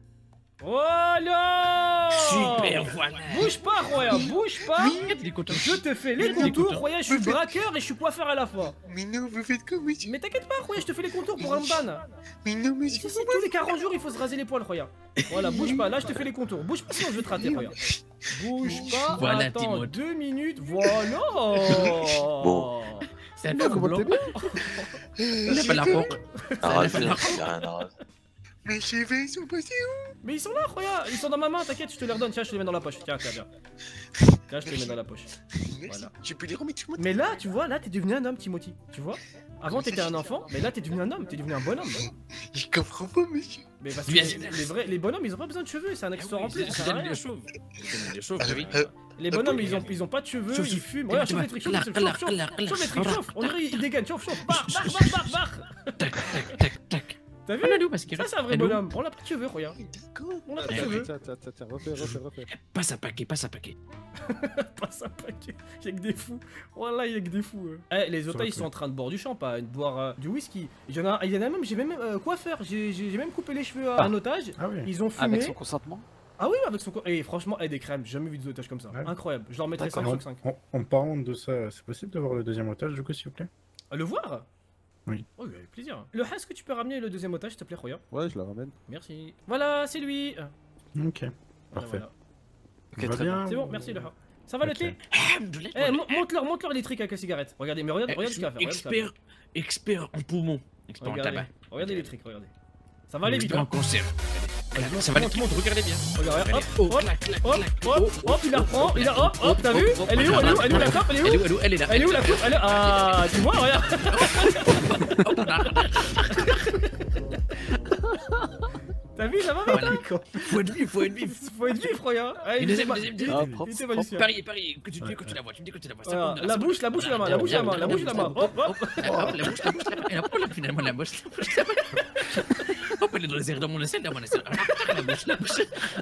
Voilà.
Super, voilà.
Bouge pas, Roya, bouge pas.
Regarde les contours.
Je te fais les
Les
contours,
contours.
Roya, je suis braqueur et je suis coiffeur à la fois.
Mais non, vous faites quoi, monsieur?
Mais t'inquiète pas, Roya, je te fais les contours pour un ban.
Mais non,
Si,
monsieur.
si, tous les quarante jours, il faut se raser les poils, Roya. Voilà, bouge pas, là, je te fais les contours. Bouge pas, sinon je vais te rater, Roya. Bouge pas,
Voilà,
attends,
Timothée.
deux minutes, voilà.
Bon.
C'est un
Non,
peu
comment
blanc.
t'es bien?
Il a pas la porte.
Arrêtez, il y a rien à raser.
Mes cheveux, ils sont passés
Mais ils sont là, Roya, ils sont dans ma main, t'inquiète, je te les redonne. Tiens, je te les mets dans la poche. Tiens, tiens, tiens. Tiens, je te les mets dans la poche.
où? Merci.
Voilà.
Tu peux les remettre sur moi?
Mais là, tu vois, là, t'es devenu un homme, Timothy. Tu vois? Avant, t'étais un enfant, mais là, t'es devenu un homme, t'es devenu un bonhomme.
Je comprends pas, monsieur.
Mais parce que
Viens,
les, les vrais, les bonhommes, ils ont pas besoin de cheveux, c'est un accessoire en plus. ça sert à rien.
des chauves. Des chauves,
Euh,
oui.
euh,
Les bonhommes, ils ont, ils ont pas de cheveux,
Chauffe,
ils
chauffe.
fument. Regarde, chauffe les trucs, chauffe les trucs, chauffe, chauffe, chauffe les trucs, chauffe. On dirait, ils dégainent, chauffe, chauffe, barre, barre, barre, barre, barre.
Tac, tac, tac, tac.
T'as vu?
On a d'où parce qu'il
Ça, c'est un vrai
Allô
bonhomme. On a pas de cheveux, regarde.
D'accord.
On a pas de
Eh
cheveux.
Tiens, tiens, tiens, tiens, refais, refais, refais.
Passe un paquet, passe un paquet.
Pas un paquet. Y'a que des fous. Voilà, y'a que des fous. eux. Eh, les otages, ils sont en train de boire du champagne, de boire euh, du whisky. Il y en a, il y en a même, j'ai même euh, quoi faire. J'ai j'ai- j'ai même coupé les cheveux à
Ah.
un otage.
Ah oui.
Ils ont fumé.
Avec son consentement.
Ah oui, avec son corps. Et franchement, eh, des crèmes, j'ai jamais vu des otages comme ça.
Ouais.
Incroyable. Je leur mettrais cinq
D'accord.
sur cinq.
En, en parlant de ça, c'est possible d'avoir le deuxième otage du coup, s'il vous plaît?
Le voir?
Oui.
Oh, oui, avec plaisir. Le est-ce que tu peux ramener le deuxième otage, s'il te plaît, Roya?
Ouais, je la ramène.
Merci. Voilà, c'est lui. Voilà,
Ok. Parfait.
voilà.
Ok,
Va
très bien.
C'est bon, merci le ha. Ça va le
Ok.
thé?
Alhamdoulilah.
Eh, mon- montre-leur, montre-leur les trucs avec la cigarette. Regardez, mais regarde,
Eh,
regarde
je
ce qu'il va
suis
faire. Regarde ce qu'il va
expert, expert en poumon. Expert en
Regardez,
tabac.
regardez les trucs, regardez. Ça va aller vite.
Expert en
Hein.
concert.
Vas-y,
Ça va aller
monte,
vite,
monte.
regardez bien.
Regarde, hop,
Oh,
hop,
clac, clac,
hop,
clac.
hop,
Oh,
hop, il la
oh,
reprend,
oh,
il la
oh,
hop, hop, t'as
oh,
vu?
oh,
Elle est où, elle est où, elle est où la coupe, elle est
Elle est
où?
où, elle est où, elle est là.
Elle est où la coupe? Elle est... Ah, tu vois, regarde.
Hop là.
T'as vu, ça va vite,
Voilà.
hein?
Faut être vif, faut être vif.
Faut être vif, regarde. Ah,
Et
il
deuxième,
était
deuxième,
ma-
deuxième.
Ah,
il
propre,
était
propre.
magicien.
Paris, Paris, que tu dis quand tu la vois, tu me dis quand tu la vois. ça
Voilà,
compte,
la
ça
bouche, la bouche et la main, la bouche et la main, la bouche et la main. Hop, hop.
Hop, la bouche, la bouche, la main. Et hop, là, finalement, la bouche, la bouche, la main. Hop, elle souffler dans les airs dans mon assiette, dans mon assiette. La bouche, la bouche.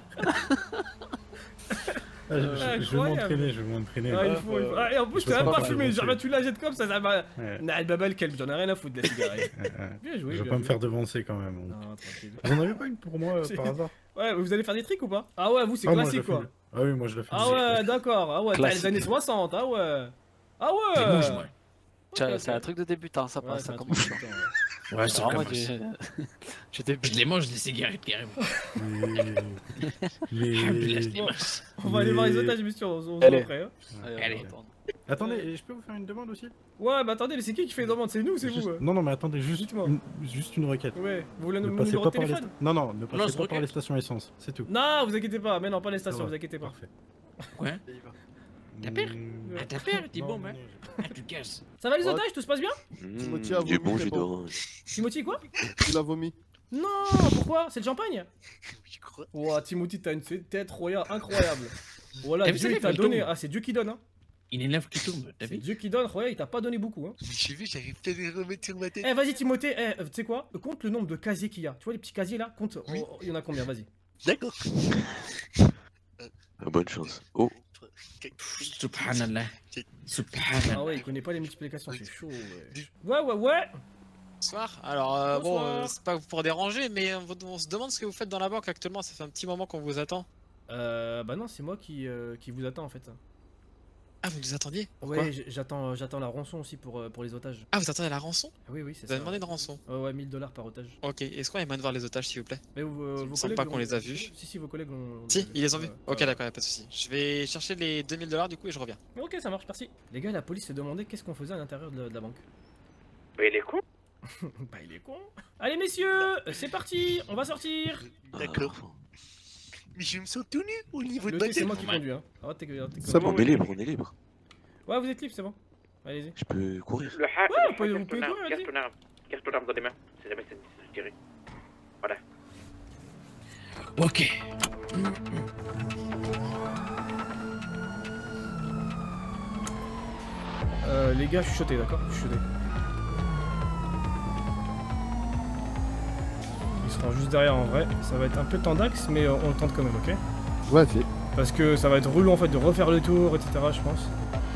Ah, je, je- je vais m'entraîner, je vais m'entraîner.
Ah, il faut, il faut. Ah, et en plus,
Je
je t'ai
peux
même
pas
pas
faire
fumé,
avancer.
genre tu la jettes comme ça, ça va.
Ouais.
Nah, le babel kelp, j'en ai rien à foutre de la cigarette.
Ouais, ouais.
Bien joué.
Je vais
bien
pas me
joué.
faire devancer quand même.
Non, tranquille.
Vous en avez pas une pour moi euh,
C'est-
par hasard?
Ouais, vous allez faire des tricks ou pas? Ah ouais, vous c'est
Ah, moi, je
classique
la
quoi.
fais. Ah oui, moi je la fais.
Ah ouais, d'accord. Ah ouais, t'as les
Classique.
années soixante, ah ouais. Ah ouais.
Mais mange, moi.
Tiens,
Ok,
C'est
ok.
un truc de débutant, ça
Ouais,
passe,
c'est
ça
un truc
commence.
de
bien.
putain, ouais.
Ouais, ça
Alors, moi,
commence.
j'ai- je
Je
débute.
les mange, les cigarettes, carrément.
Mais...
Ah, je
Mais...
les les mange.
On va aller voir les otages, monsieur, on on se
Allez.
voit après. Hein.
Allez,
Allez.
on va attendre.
Attendez, et je peux vous faire une demande aussi?
Ouais, bah attendez, mais c'est qui qui fait les demandes? C'est nous ou c'est
Juste-
vous? euh
Non, non, mais attendez, juste
Dites-moi.
une, juste une requête.
Ouais, vous voulez
Ne
mon
passez
numéro
pas
de
par les...
téléphone?
Non, non, ne passez
Lance
pas par
requête.
les stations essence, c'est tout.
Non, vous inquiétez pas, mais non, pas les stations,
Ça va.
vous inquiétez pas.
Parfait.
Ouais. Ta père
Mmh,
Ah, ta père, t'es
non,
bon,
non,
hein.
non,
Ah, tu te casses.
Ça va les
Ouais.
otages, tout se passe bien?
Timothy
Mmh,
a
du
vomi,
bon
c'est
jus
bon.
d'orange.
Timothy quoi?
Il a vomi.
Non, pourquoi? C'est le champagne?
Je crois.
Ouah, Timothy, t'as une tête royale incroyable. Voilà,
T'as vu
Dieu
ça,
il t'a
les
donné.
photos
Ah, c'est Dieu qui donne, hein.
Il est neuf qui tombe, t'as
C'est
vu?
Dieu qui donne, royal, il t'a pas donné beaucoup, hein.
Mais j'ai vu, j'arrive pas à les remettre sur ma tête.
Eh, vas-y, Timothée, eh, tu sais quoi? Compte le nombre de casiers qu'il y a. Tu vois les petits casiers là? Compte.
Oui.
Oh, il y en a combien? Vas-y.
D'accord.
Ah, bonne chance. Oh,
Subhanallah.
Ah
Subhanallah.
ouais, il connaît pas les multiplications, c'est chaud. Ouais, ouais, ouais. ouais.
Bonsoir. Alors, euh, bon,
Bonsoir.
euh, c'est pas pour déranger, mais on, on se demande ce que vous faites dans la banque actuellement. Ça fait un petit moment qu'on vous attend.
Euh, bah non, c'est moi qui, euh, qui vous attends en fait.
Ah, vous nous attendiez?
Ouais, j- j'attends, j'attends la rançon aussi pour, euh, pour les otages.
Ah, vous attendez la rançon?
Ah oui, oui, c'est
Vous
ça.
avez demandé une rançon.
Ouais, ouais, mille dollars par otage.
Ok, est-ce qu'on a moyen de voir les otages, s'il vous plaît?
Mais vous, euh,
Il me
vos
semble
collègues
pas qu'on
l'ont-
les a vus.
Si, si, vos collègues l'ont. l'ont
Si,
vu.
ils les ont vus?
Ouais,
Ok,
ouais.
d'accord, y'a pas de souci. Je vais chercher les deux mille dollars du coup et je reviens.
Ok, ça marche, merci. Les gars, la police se demandait qu'est-ce qu'on faisait à l'intérieur de, la- de la banque.
Mais il est con.
Bah, il est con. Allez, messieurs, c'est parti, on va sortir.
ah,
D'accord.
enfin.
Mais je me sens tout nu au niveau de
Le
ma
thé, c'est
tête.
moi qui conduis, hein. Ah, t'es- t'es- t'es-
C'est bon.
On est libre, on est libre.
Ouais, vous êtes libre, c'est bon. Allez-y.
Je peux courir.
Le hack,
Ouais,
le
vous pouvez-
hack,
vous pouvez
garde ton
courir,
arme,
allez-y.
garde ton arme. Garde ton arme dans les mains. C'est jamais ça de se tirer. Voilà.
Ok.
Euh, les gars, chuchotez, d'accord? Chuchotez. Ils seront juste derrière en vrai. Ça va être un peu tendax, mais euh, on le tente quand même, ok?
Vas-y.
Parce que ça va être relou en fait de refaire le tour, et cetera. Je pense.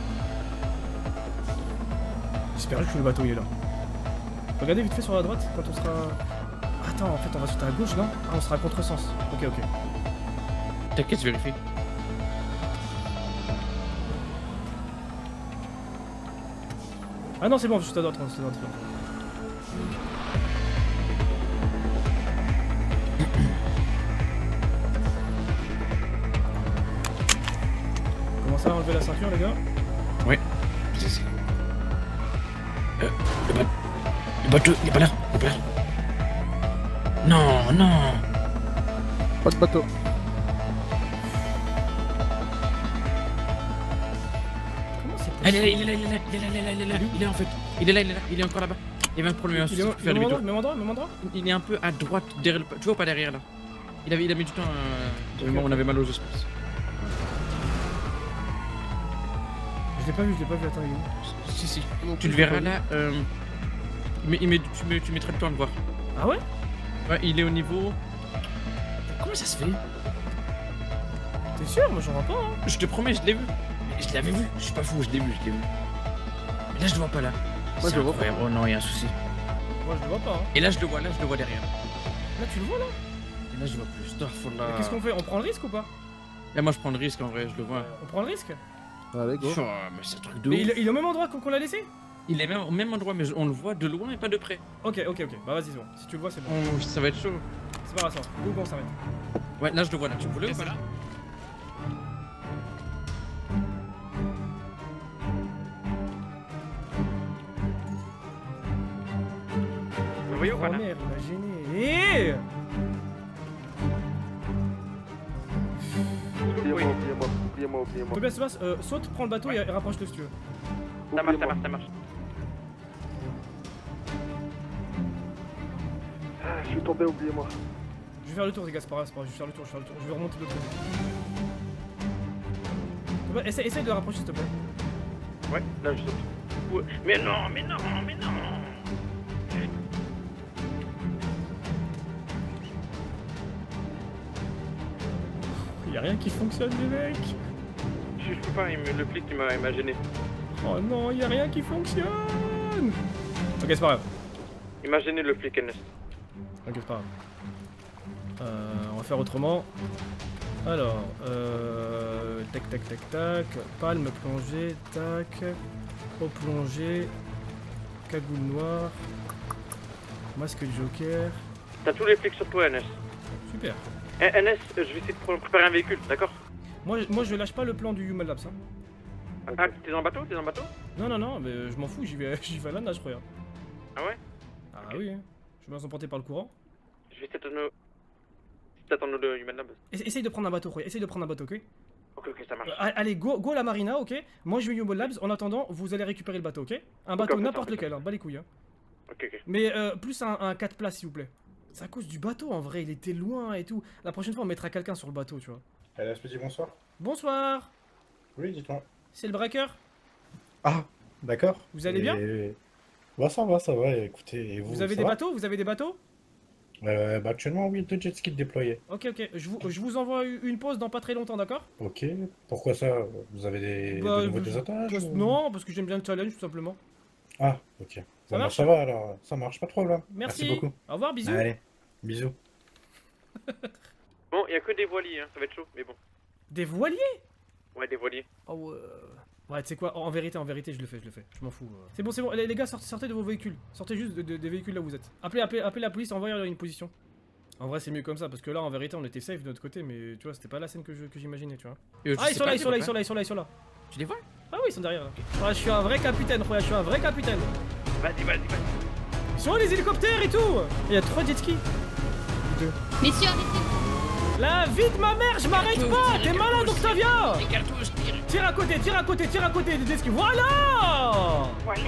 J'espère que le bateau il est là. Regardez vite fait sur la droite quand on sera. Attends, en fait on va sauter à gauche, non? Ah, on sera à contresens. Ok, ok.
T'inquiète, je vérifie.
Ah non, c'est bon, je suis à droite, c'est à droite. c'est à droite. Commencez à enlever la ceinture, les gars.
Euh, le, ba- le bateau, il est pas là, il est pas là. Non, non.
Pas de bateau.
Comment c'est
Ah, il est là,
possible?
il est là, il est là, il est là, il est là, il est là, il est là en fait. Il est là, il est là, il est encore là-bas. Il y avait un problème,
Il est au
à faire
même
le
endroit,
vidéo.
même endroit, même endroit?
Il est un peu à droite, derrière le... Tu vois ou pas derrière là? Il avait, il a mis du temps à...
Ok,
on
ok.
avait mal aux os.
Je l'ai pas vu, je l'ai pas vu, attends, il est où?
Si, si.
Non
Tu
plus,
le
je
verras
l'ai pas
là. Euh... Mais, il met- tu, mets- tu mettras le temps à le voir.
Ah ouais?
Ouais, il est au niveau... Comment ça se fait?
T'es sûr? Moi j'en vois pas, hein.
Je te promets, je l'ai vu. Mais je l'avais vu. Je suis pas fou, je l'ai vu, je l'ai vu. Mais là, je le vois pas là.
Moi,
C'est
je le vois
incroyable. Oh non, il y a un souci.
Moi je le vois pas, hein.
Et là, je le vois, là, je le vois derrière.
Là tu le vois là?
Et là, je vois plus. Astaghfirullah.
Mais qu'est-ce qu'on fait? On prend le risque ou pas?
Là, moi, je prends le risque en vrai, je le vois.
On prend le risque?
Allez, go.
Oh, mais c'est un truc de
Mais
ouf.
il, il est au même endroit qu'on qu'on l'a laissé?
Il est même au même endroit, mais on le voit de loin et pas de près.
Ok, ok, ok. Bah vas-y, c'est bon. Si tu le vois, c'est bon.
Oh, ça va être chaud.
C'est pas grave, ça. Go, go, on s'arrête.
Ouais, là, je le vois là. Tu voulais ou pas?
Vous voyez ou
Oh
pas là?
merde, il m'a gêné. Eh
Oubliez-moi, oubliez-moi, oubliez-moi, oubliez-moi.
Tobias, Tobias, euh, saute, prends le bateau et, et rapproche-le si tu veux.
Ça marche, ça marche, ça marche.
Ah, je suis tombé, oubliez-moi.
Je vais faire le tour, les gars, c'est pas grave, c'est pas grave. Je vais faire le tour, je vais faire le tour. Je vais remonter de l'autre côté. Tobias, essaie, essaie de le rapprocher, s'il te plaît.
Ouais, là je saute. Ouais. Mais non, mais non, mais non.
Y'a rien qui fonctionne, les mecs.
Je, je peux pas, il me- le flic il m'a il m'a gêné.
Oh non, y'a rien qui fonctionne. Ok, c'est pas grave.
Il m'a gêné le flic N S.
Ok, c'est pas grave. Euh, on va faire autrement. Alors, euh, tac tac tac tac, palme plongée, tac, eau plongée, cagoule noire, masque de joker.
T'as tous les flics sur toi N S.
Super.
Eh, N S, je vais essayer de pr- préparer un véhicule, d'accord?
Moi, je- moi je lâche pas le plan du Human Labs. Hein.
Ah, t'es dans le bateau? T'es dans le bateau?
Non, non, non, mais je m'en fous, j'y vais, j'y vais à la nage, regarde.
Ah ouais?
Ah oui, hein. Je suis bien emporté par le courant.
Je vais essayer d'attendre d'attendre le Human Lab.
Essa- Essaye de prendre un bateau, Roy. Essaye de prendre un bateau, ok?
Ok, ok, ça marche.
Euh, Allez, go, go à la marina, ok? Moi je vais Human Labs, en attendant, vous allez récupérer le bateau, ok? Un bateau,
on fait ça,
n'importe
on fait
lequel, hein, bas les couilles. Hein.
Ok, ok.
Mais euh, plus un, un quatre places, s'il vous plaît. C'est à cause du bateau, en vrai, il était loin et tout. La prochaine fois, on mettra quelqu'un sur le bateau, tu vois.
Allez, je te dis bonsoir.
Bonsoir,
Oui, dites-moi.
c'est le breaker.
Ah, d'accord.
Vous allez bien?
Bah ça va, ça va, écoutez, et vous,
Vous avez
ça
des
va
bateaux? Vous avez des bateaux?
euh, Bah actuellement, oui, deux jet skis déployés.
Ok, ok, je vous, je vous envoie une pause dans pas très longtemps, d'accord?
Ok, pourquoi ça? Vous avez des,
Bah,
de nouveaux
je-
désattages
Parce-
ou-
Non, parce que j'aime bien le challenge, tout simplement.
Ah, ok.
Ça
Bon, bah,
marche?
ça va alors, ça marche, pas de problème.
Merci.
Merci beaucoup.
Au revoir, bisous.
Allez, bisous.
Bon, y'a que des voiliers, hein, ça va être chaud, mais bon.
Des voiliers?
Ouais, des voiliers.
Oh ouais. Ouais, tu sais quoi, en vérité, en vérité, je le fais, je le fais. Je m'en fous. euh. C'est bon, c'est bon. Les, les gars, sortez, sortez de vos véhicules. Sortez juste de- de- des véhicules là où vous êtes. Appelez, appelez, appelez la police, envoyez une position. En vrai, c'est mieux comme ça, parce que là, en vérité, on était safe de notre côté, mais tu vois, c'était pas la scène que je- que j'imaginais, tu vois.
Euh, je
Ah, ils
sais
sont
pas,
là, ils
je
sont là,
sais
ils sont là, ils sont là, ils sont là.
Tu les vois?
Ah oui, ils sont derrière là. Ouais, je suis un vrai capitaine, Roya, je suis un vrai capitaine.
Vas-y, vas-y, vas-y.
Ils sont où les hélicoptères et tout? Il y a trois jet skis. Deux.
Messieurs, arrêtez.
La vie de ma mère, je m'arrête pas. T'es malade, Octavia.
Les cartouches, tire.
Tire à côté, tire à côté, tire à côté des jet skis. Voilà.
Voilà.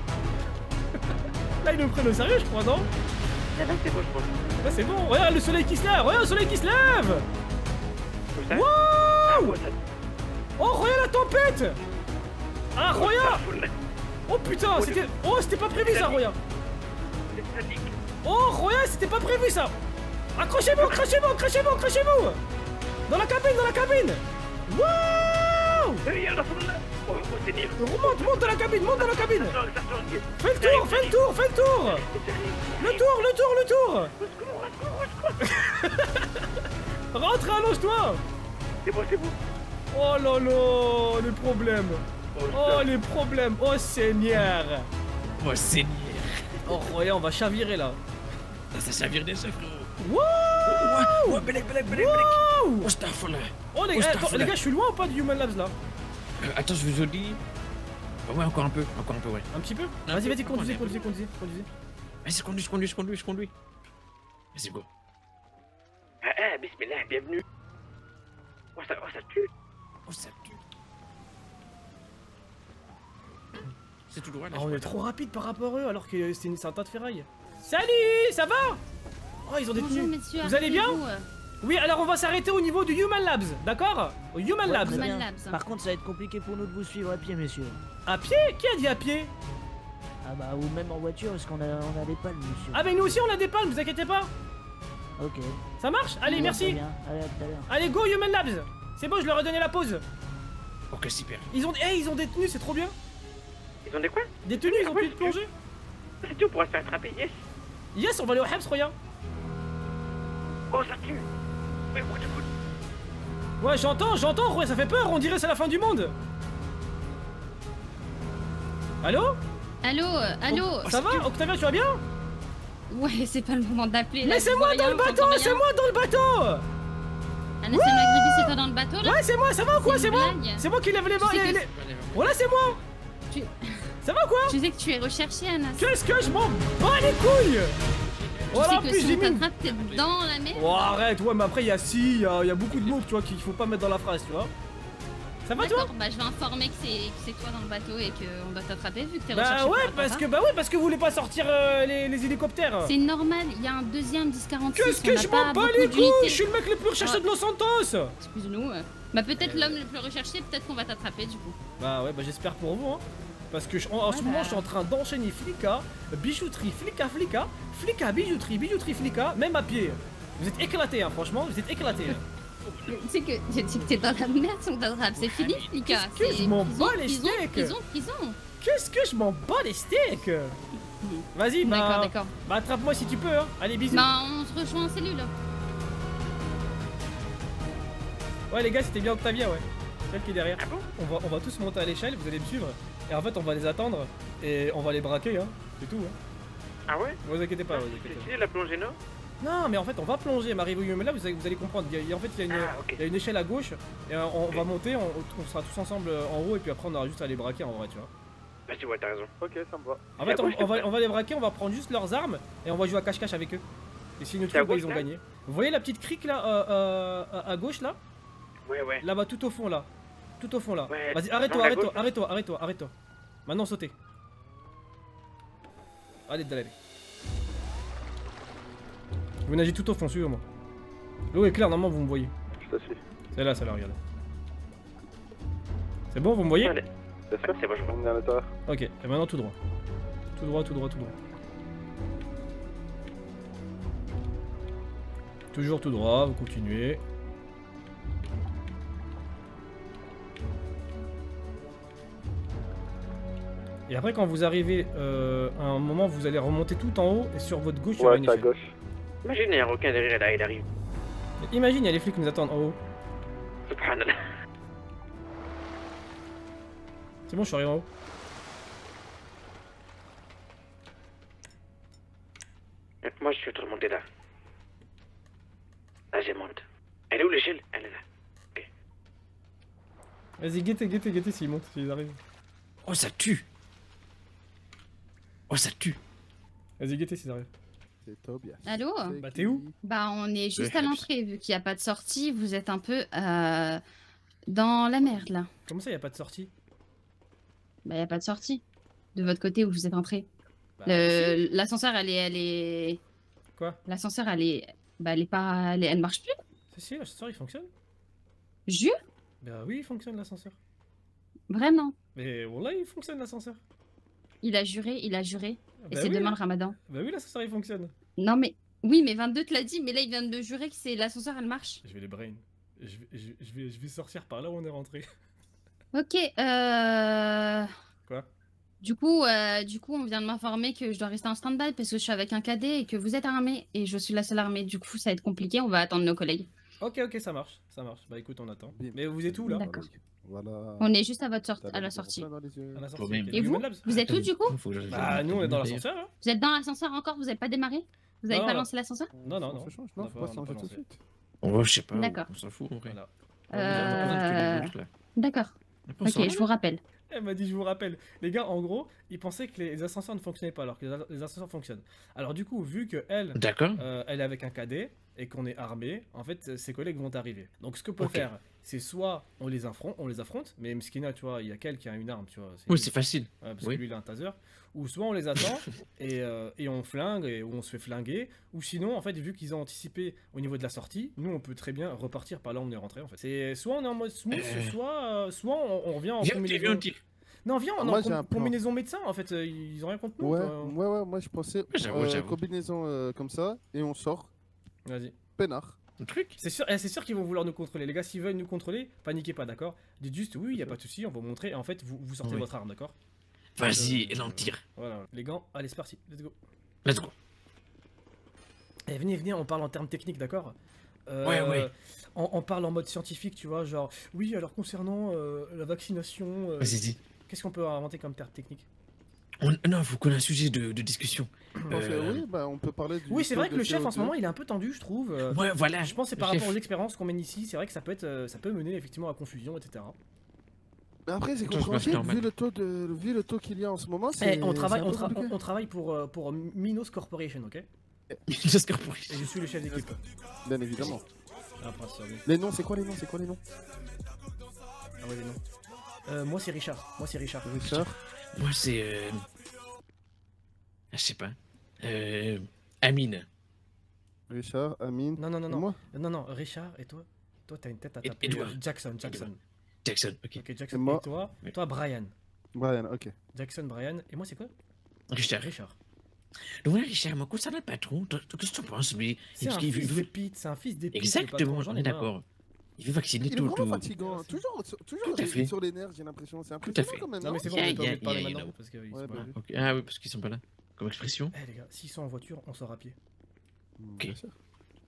Là, ils nous prennent au sérieux, je crois, non?
Là, là, c'est bon, je pense.
Là, c'est bon. Regarde le soleil qui se lève. Regarde le soleil qui se lève.
Comme ça.
Wouh!
Ouais, ça-
Oh, regarde la tempête. Ah, Roya.
ça fout.
Oh putain, c'était... Oh, c'était pas prévu ça, Roya.
C'est statique.
Oh, Roya, c'était pas prévu ça. Accrochez-vous, accrochez-vous, accrochez-vous, accrochez-vous. Dans la cabine, dans la cabine. Wouh!
Hey, y'a la foule là. Oh, oh, c'est dur.
Remonte, monte dans la cabine, monte dans la cabine.
Ça sort, ça sort.
Fais le tour, fais le tour, fais le tour. Le tour, le tour, le tour.
Au secours, au secours, au secours.
Rentre, allonge-toi.
C'est bon, c'est bon.
Oh là là, les problèmes.
Oh,
Oh,
ça.
les problèmes. Oh, Seigneur.
Oh, Seigneur.
Oh, Roya, on va chavirer là.
Ça, ça chavire des cheveux, frérot.
Wouh!
Ouais, ouais, belek, belek, belek, belek.
Wouh!
Oh, Starfall.
Oh, les
Oh,
gars, attends,
Starfall.
les gars, je suis loin ou pas du Human Labs là?
Euh, attends, je vous dis. Ah ouais, encore un peu, encore un peu, ouais.
Un petit peu?
Un
Vas-y,
peu,
vas-y, conduisez,
un peu.
conduisez, conduisez, conduisez.
Vas-y, je conduis, je conduis, je conduis, je conduis. Vas-y, go.
Ah, ah, bismillah, bienvenue. Oh, ça, oh, ça tue.
Oh, ça tue. C'est tout droit, là.
Ah,
je
on
crois.
est trop rapide par rapport à eux alors que c'est une- c'est un tas de ferraille. Salut, ça va? Oh, ils ont des
Bonjour,
tenues.
messieurs.
Vous allez bien?
arrêtez-vous,
Oui, alors on va s'arrêter au niveau du Human Labs, d'accord? Au Human
euh,
Labs.
Human Labs.
Par contre, ça va être compliqué pour nous de vous suivre à pied, messieurs.
À pied? Qui a dit à pied?
Ah bah, ou même en voiture, parce qu'on a, on a des palmes, monsieur.
Ah, mais nous aussi on a des palmes, vous inquiétez pas.
Ok.
Ça marche? Allez,
Très
merci.
bien. Allez, à tout à l'heure.
Allez, go Human Labs. C'est bon, je leur ai donné la pause.
Ok, super.
Ils ont, hey, ils ont des tenues, c'est trop bien.
Ils ont des quoi?
Des tenues, ils ont pu plonger.
C'est tout, on pourra se faire attraper, yes.
Yes, on va aller au Habs, regarde.
Oh, ça tue. Ouais, écoute, écoute.
Ouais, j'entends, j'entends, ouais, ça fait peur, on dirait que c'est la fin du monde. Allô?
Allô, euh, allô.
Ça va, Octavia, tu vas bien?
Ouais, c'est pas le moment d'appeler. là,
Mais
je
c'est
vois
moi dans
rien,
le
j'entends
bateau,
rien.
c'est moi dans le bateau.
Anastasia Maghribi, c'est toi dans le bateau là?
Ouais, c'est moi, ça va ou quoi?
C'est
C'est
une
moi.
blague.
C'est moi qui lève les
Tu
mains.
sais
les-
que-
les- Voilà, c'est moi.
Tu...
Ça va ou quoi?
tu sais que tu es recherché, Anastasia.
Qu'est-ce que je m'en bats les couilles?
Tu
Voilà, en
sais que
plus
si
j'ai
on
mis.
t'attrape, t'es dans la mer.
Oh, arrête, ouais, mais après, il y a si, il y, a- il y a beaucoup de mots, tu vois, qu'il faut pas mettre dans la phrase, tu vois. Ça va, toi?
D'accord, bah je vais informer que c'est que c'est toi dans le bateau et qu'on doit t'attraper vu que t'es
Bah
recherché.
ouais,
par
parce
papa.
que bah ouais, parce que vous voulez pas sortir euh, les, les hélicoptères.
C'est normal, il y a un deuxième dix quarante-six.
Qu'est-ce
on
que
n'a
je
pas
m'en bats
beaucoup
les couilles?
d'unités.
Je suis le mec le plus recherché
Ah.
de Los Santos.
Excuse-nous. euh. Bah peut-être l'homme le plus recherché, peut-être qu'on va t'attraper du coup.
Bah ouais, bah j'espère pour vous, hein. Parce que je- en, en ce
Ouais,
moment,
bah.
je suis en train d'enchaîner flicka, bijouterie, flicka, flicka, flicka, bijouterie, bijouterie, flicka, même à pied. Vous êtes éclatés, hein, franchement, vous êtes éclatés. hein.
Tu sais que tu sais que t'es dans la merde sur ta rap, c'est fini, Mika.
Qu'est-ce que je m'en bats les
prison,
steaks
prison, prison.
Qu'est-ce que je m'en bats les steaks? Vas-y, bah...
D'accord, d'accord.
Bah attrape-moi si tu peux, hein. Allez, bisous.
Bah on se rejoint en cellule.
Ouais les gars, c'était bien Octavia, ouais. Celle qui est derrière. on, va, on va tous monter à l'échelle, vous allez me suivre. Et en fait, on va les attendre et on va les braquer, hein. C'est tout, hein.
Ah ouais?
Ne vous inquiétez pas, vous
C'est
inquiétez
stylé la plongée, non?
pas. Non, mais en fait, on va plonger, Marie-Vous, mais là, vous allez, vous allez comprendre. Il y a, en fait, il y, a une,
Ah, ok.
il y a une échelle à gauche et euh, on va monter, on, on sera tous ensemble euh, en haut et puis après, on aura juste à les braquer en vrai, tu vois.
Bah tu vois, t'as raison.
Ok, ça me va.
En fait, on, on, va, on va les braquer, on va prendre juste leurs armes et on va jouer à cache-cache avec eux. Et s'ils nous
C'est à
trouvent, bah,
gauche,
ils ont
là
gagné. Vous voyez la petite crique là, euh, euh, à, à gauche là?
Ouais, ouais.
Là-bas, tout au fond là. Tout au fond là.
Ouais.
Vas-y, arrête-toi,
Non, la
arrête-toi,
gauche, là.
arrête-toi, arrête-toi, arrête-toi. Maintenant, sautez. Allez, d'aller. Vous nagez tout au fond, suivez-moi. L'eau est claire, normalement vous me voyez.
Je te suis.
C'est là, c'est là, regardez. C'est bon, vous me voyez?
Allez.
C'est
C'est bon, je vois.
On est à l'intérieur.
Ok, et maintenant tout droit. Tout droit, tout droit, tout droit. Toujours tout droit, vous continuez. Et après, quand vous arrivez euh, à un moment, vous allez remonter tout en haut et sur votre gauche, il y aura
Ouais,
une
c'est à
échelle.
gauche.
Imagine, il y a un requin derrière là, il arrive.
Imagine, il y a les flics qui nous attendent en haut.
Subhanallah.
C'est bon, je suis arrivé en haut.
Moi, je suis remonté là. Là, je monte. Elle est où l'échelle? Elle est là.
Vas-y, guettez, guettez, guettez s'ils montent, s'ils arrivent.
Oh, ça tue. Oh, ça tue.
Vas-y, guettez s'ils arrivent.
C'est Tobias.
Allô?
Bah, t'es où?
Bah on est juste
Ouais.
à l'entrée, vu qu'il n'y a pas de sortie, vous êtes un peu euh, dans la merde là.
Comment ça, y a pas de sortie?
Bah il n'y a pas de sortie. De votre côté où vous êtes entré.
Bah,
Le- L'ascenseur elle est, elle est...
Quoi?
L'ascenseur elle est... Bah elle est pas... Elle, est- elle marche plus.
Si, si, l'ascenseur il fonctionne.
Jure?
Bah oui, il fonctionne l'ascenseur.
Vraiment.
Mais voilà, il fonctionne l'ascenseur.
Il a juré, il a juré. Et
Bah
c'est
oui.
demain le ramadan.
Bah oui, l'ascenseur il fonctionne.
Non mais... Oui mais vingt-deux te l'a dit, mais là il vient de jurer que c'est l'ascenseur elle marche.
Je vais les brain. Je vais, je, je vais, je vais sortir par là où on est rentré.
Ok, euh...
Quoi?
Du coup, euh, du coup, on vient de m'informer que je dois rester en stand-by parce que je suis avec un cadet et que vous êtes armé et je suis la seule armée. Du coup, ça va être compliqué. On va attendre nos collègues.
Ok, ok, ça marche, ça marche. Bah écoute, on attend. Mais vous êtes où là?
D'accord.
Voilà.
On est juste à votre sortie,
T'as
à la
des
sortie.
plein dans les yeux.
À la sortie,
Toi-même.
ok.
Et vous
Human Labs.
Vous êtes où du coup
Bah nous on est dans l'ascenseur hein.
Vous êtes dans l'ascenseur encore Vous n'avez pas démarré Vous n'avez
Non,
pas
non.
lancé l'ascenseur
Non, non,
On
non.
se change,
On
non,
a
faut
pas-
pas
on
se
a pas
changer tout de
lancé.
suite.
Oh, je sais pas.
D'accord.
On s'en fout, en vrai.
Voilà.
Euh... D'accord. Ok, je vous rappelle.
Elle m'a dit, je vous rappelle. Les gars, en gros, ils pensaient que les ascenseurs ne fonctionnaient pas, alors que les a- les ascenseurs fonctionnent. Alors du coup, vu que elle,
D'accord.
euh, elle est avec un cadet et qu'on est armé, en fait, ses collègues vont arriver. Donc ce que peut
Ok.
faire, c'est soit on les affronte, on les affronte, mais Mskina, tu vois, il y a qu'elle qui a une arme, tu vois.
Oui, c'est facile.
Ouais, parce
Oui.
que lui il a un taser. Ou soit on les attend et, euh, et on flingue et ou on se fait flinguer. Ou sinon, en fait, vu qu'ils ont anticipé au niveau de la sortie, nous on peut très bien repartir par là où on est rentré. En fait, c'est soit on est en mode smooth,
Euh.
soit euh, soit on, on revient en
Viens, on tire, viens, on
combinaison.
tire.
Non, viens, on est
Moi,
en
j'ai
com-
un plan.
combinaison médecin. En fait, euh, ils ont rien contre nous.
Ouais,
quoi.
ouais, ouais, moi je pensais
j'avoue,
euh,
j'avoue.
combinaison euh, comme ça et on sort.
Vas-y.
Peinard.
Le truc.
C'est sûr, eh, c'est sûr qu'ils vont vouloir nous contrôler. Les gars, s'ils veulent nous contrôler, paniquez pas, d'accord? Dites juste oui, il y a pas de souci, on va vous montrer. Et en fait, vous, vous sortez
Oui.
votre arme, d'accord?
Vas-y,
Euh,
et l'en tire.
Voilà, les gants, allez, c'est parti, let's go.
Let's go.
Eh, venez, venez, on parle en termes techniques, d'accord? Euh,
Ouais, ouais.
On, on parle en mode scientifique, tu vois, genre, oui, alors concernant euh, la vaccination, euh,
Vas-y, dis.
qu'est-ce qu'on peut inventer comme terme technique?
On... Non, faut qu'on ait un sujet de, de discussion.
Donc,
Euh,
euh, oui, bah, on peut parler du.
Oui, c'est
taux
vrai que
de
le chef en ce
C O deux.
moment, il est un peu tendu, je trouve. euh,
Ouais, voilà.
Je pense que c'est
Le
par
chef.
rapport aux expériences qu'on mène ici, c'est vrai que ça peut, être, euh, ça peut mener effectivement à confusion, et cetera.
Mais après, c'est
Je pense que c'est
compréhensible
normal.
vu le taux de, vu le taux qu'il y a en ce moment.
Eh,
c'est-
on, travaille,
c'est un
on,
peu
tra-
compliqué.
on- on travaille pour, euh, pour Minos Corporation, ok?
Minos Corporation.
Et je suis le chef d'équipe.
Bien évidemment.
Ah, prince, survie.
Les noms, c'est quoi les noms C'est quoi les noms
Ah ouais, les noms. Euh, moi c'est Richard. Moi c'est Richard.
Richard.
Moi, c'est. Euh... Je sais pas. Euh. Amine.
Richard, Amine.
Non, non, non,
Et
non.
moi
Non, non, Richard et toi Toi, t'as une tête à
Et-
taper.
Edouard.
Jackson, Jackson.
Jackson, ok.
Ok, Jackson.
Et moi
Et toi Toi, Brian.
Brian, ok.
Jackson, Brian. Et moi, c'est quoi?
Richard.
Richard.
Donc voilà, Richard, moi, concernant le patron, toi, toi, qu'est-ce que tu penses, lui
C'est
Parce
un
qu'il
fils
veut-
de Pete, c'est un fils de Pete.
Exactement, on est d'accord. Il veut vacciner
Il est
tout,
vraiment
tout.
fatigant, toujours, sur- toujours
Tout à fait.
sur les nerfs, j'ai l'impression. C'est
Tout à
impressionnant
fait.
quand même.
Non, mais c'est bon,
Yeah,
on est pas obligé
yeah,
de parler
yeah,
maintenant
yeah.
parce qu'ils
Ouais,
sont
bah
pas là.
oui.
Ok. Ah oui, parce qu'ils sont pas là. Comme expression.
Eh les gars, s'ils sont en voiture, on sort à pied.
Ok.
Bien sûr.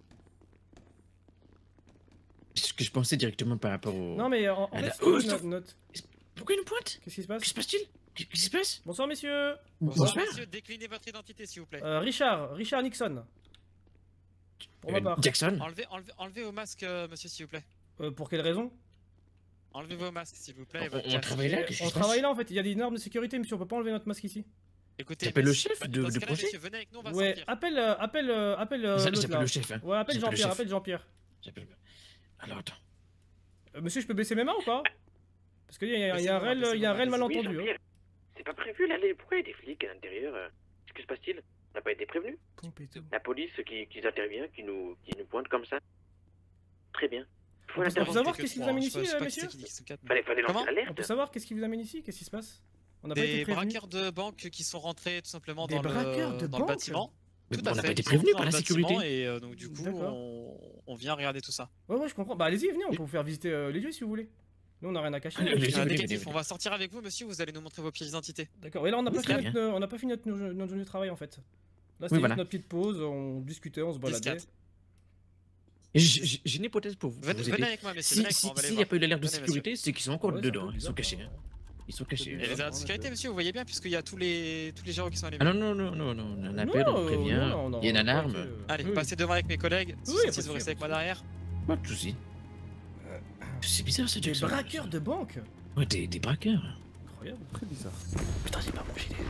C'est ce que je pensais directement par rapport au.
Non, mais en, en
Ah,
fait,
là-
c'est
oh,
quoi
stop.
notre note.
Pourquoi il nous pointe?
Qu'est-ce qui se passe?
Que se passe-t-il? Qu'est-ce qui se passe?
Bonsoir, messieurs.
Bonsoir,
Bonsoir.
monsieur, déclinez votre identité s'il vous plaît.
Euh, Richard, Richard Nixon. Pour ma
Euh,
part.
Jackson.
Enlevez, enlevez, enlevez vos masques, euh, monsieur, s'il vous plaît.
Euh, pour quelle raison?
Enlevez vos masques, s'il vous plaît. et
On-
votre
on
casque.
travaille là, qu'est-ce qui
On
se passe?
travaille là en fait, il y a des normes de sécurité, monsieur, on peut pas enlever notre masque ici.
Écoutez,
T'appelles le
monsieur,
chef
dans
de-
ce
de
cas-là,
projet
monsieur, venez avec nous, on va
Ouais,
sortir.
appelle, euh, appelle, euh, appelle euh,
Ça,
l'autre,
j'appelle
là.
le chef, hein.
Ouais, appelle
J'appelle le
Jean-Pierre,
chef.
appelle Jean-Pierre.
J'appelle- Alors attends.
Euh, monsieur, je peux baisser mes mains ou pas? Parce qu'il y a, il y a
Baissez
un
vos mains,
réel,
baissez
il y a un
vos
réel
mains,
Oui,
malentendu. hein.
Jean-Pierre, c'est pas prévu là, les... pourquoi il y a des flics à l'intérieur euh, Qu'est-ce que se passe-t-il On n'a pas été prévenu
Compétent.
La police qui, qui intervient, qui nous, qui nous pointe comme ça. Très bien. Faut
On peut
l'intervention.
savoir qu'est-ce qui vous amène ici, euh, messieurs?
Fallait, fallait lancer
Comment
l'alerte.
On peut savoir qu'est-ce qui vous amène ici? Qu'est-ce qui se passe? On n'a pas été
Des
prévenus.
braqueurs de banque qui sont rentrés tout simplement
Des
dans,
braqueurs
le,
de
dans le
banque
bâtiment.
Mais
Tout
bon,
à
on n'a
fait,
pas été
ils sont
prévenus
rentrés
par
dans
la
le
sécurité.
bâtiment Et euh, donc du coup,
D'accord.
on, on vient regarder tout ça.
Ouais, ouais, je comprends. Bah, allez-y, venez, on peut vous faire visiter euh, les lieux si vous voulez. Nous, on n'a rien à cacher.
Allez, allez-y,
Euh,
venez,
détective,
venez,
on va sortir avec vous, monsieur. Vous allez nous montrer vos pièces d'identité.
D'accord. Et là, on n'a pas,
Oui,
fini
très
notre, euh, on n'a pas fini notre, notre journée de travail en fait. Là, c'était juste
voilà.
notre petite pause, on discutait, on se baladait.
dix-quatre.
Et J'ai j'ai- j'ai une hypothèse pour vous.
Venez,
vous
venez
aider.
avec moi, messieurs.
Si-
venez avec
si-
moi, on va aller
S'il n'y a
voir.
pas eu l'alerte de
Venez,
sécurité, c'est qu'ils sont encore
Ouais, c'est un
dedans.
peu
Ils sont
bizarre,
cachés.
hein.
hein. Ils sont cachés.
Et
hein.
les alertes de sécurité, monsieur, vous voyez bien, puisqu'il y a tous les tous les géros qui sont allés.
Ah non, non, non, non, non, on appelle,
Non,
on
euh,
prévient.
non, non,
Il y a une
on a pas
alarme.
été, euh,
Allez,
Oui.
passez devant avec mes collègues.
Oui,
Si
pas de
vous
souci,
restez avec
pas
moi
de
derrière.
Pas de soucis. C'est bizarre ce
Des
Jackson.
braqueurs de banque.
Ouais, des, des braqueurs.
Incroyable.
Très bizarre.
Putain, c'est pas mon gilet.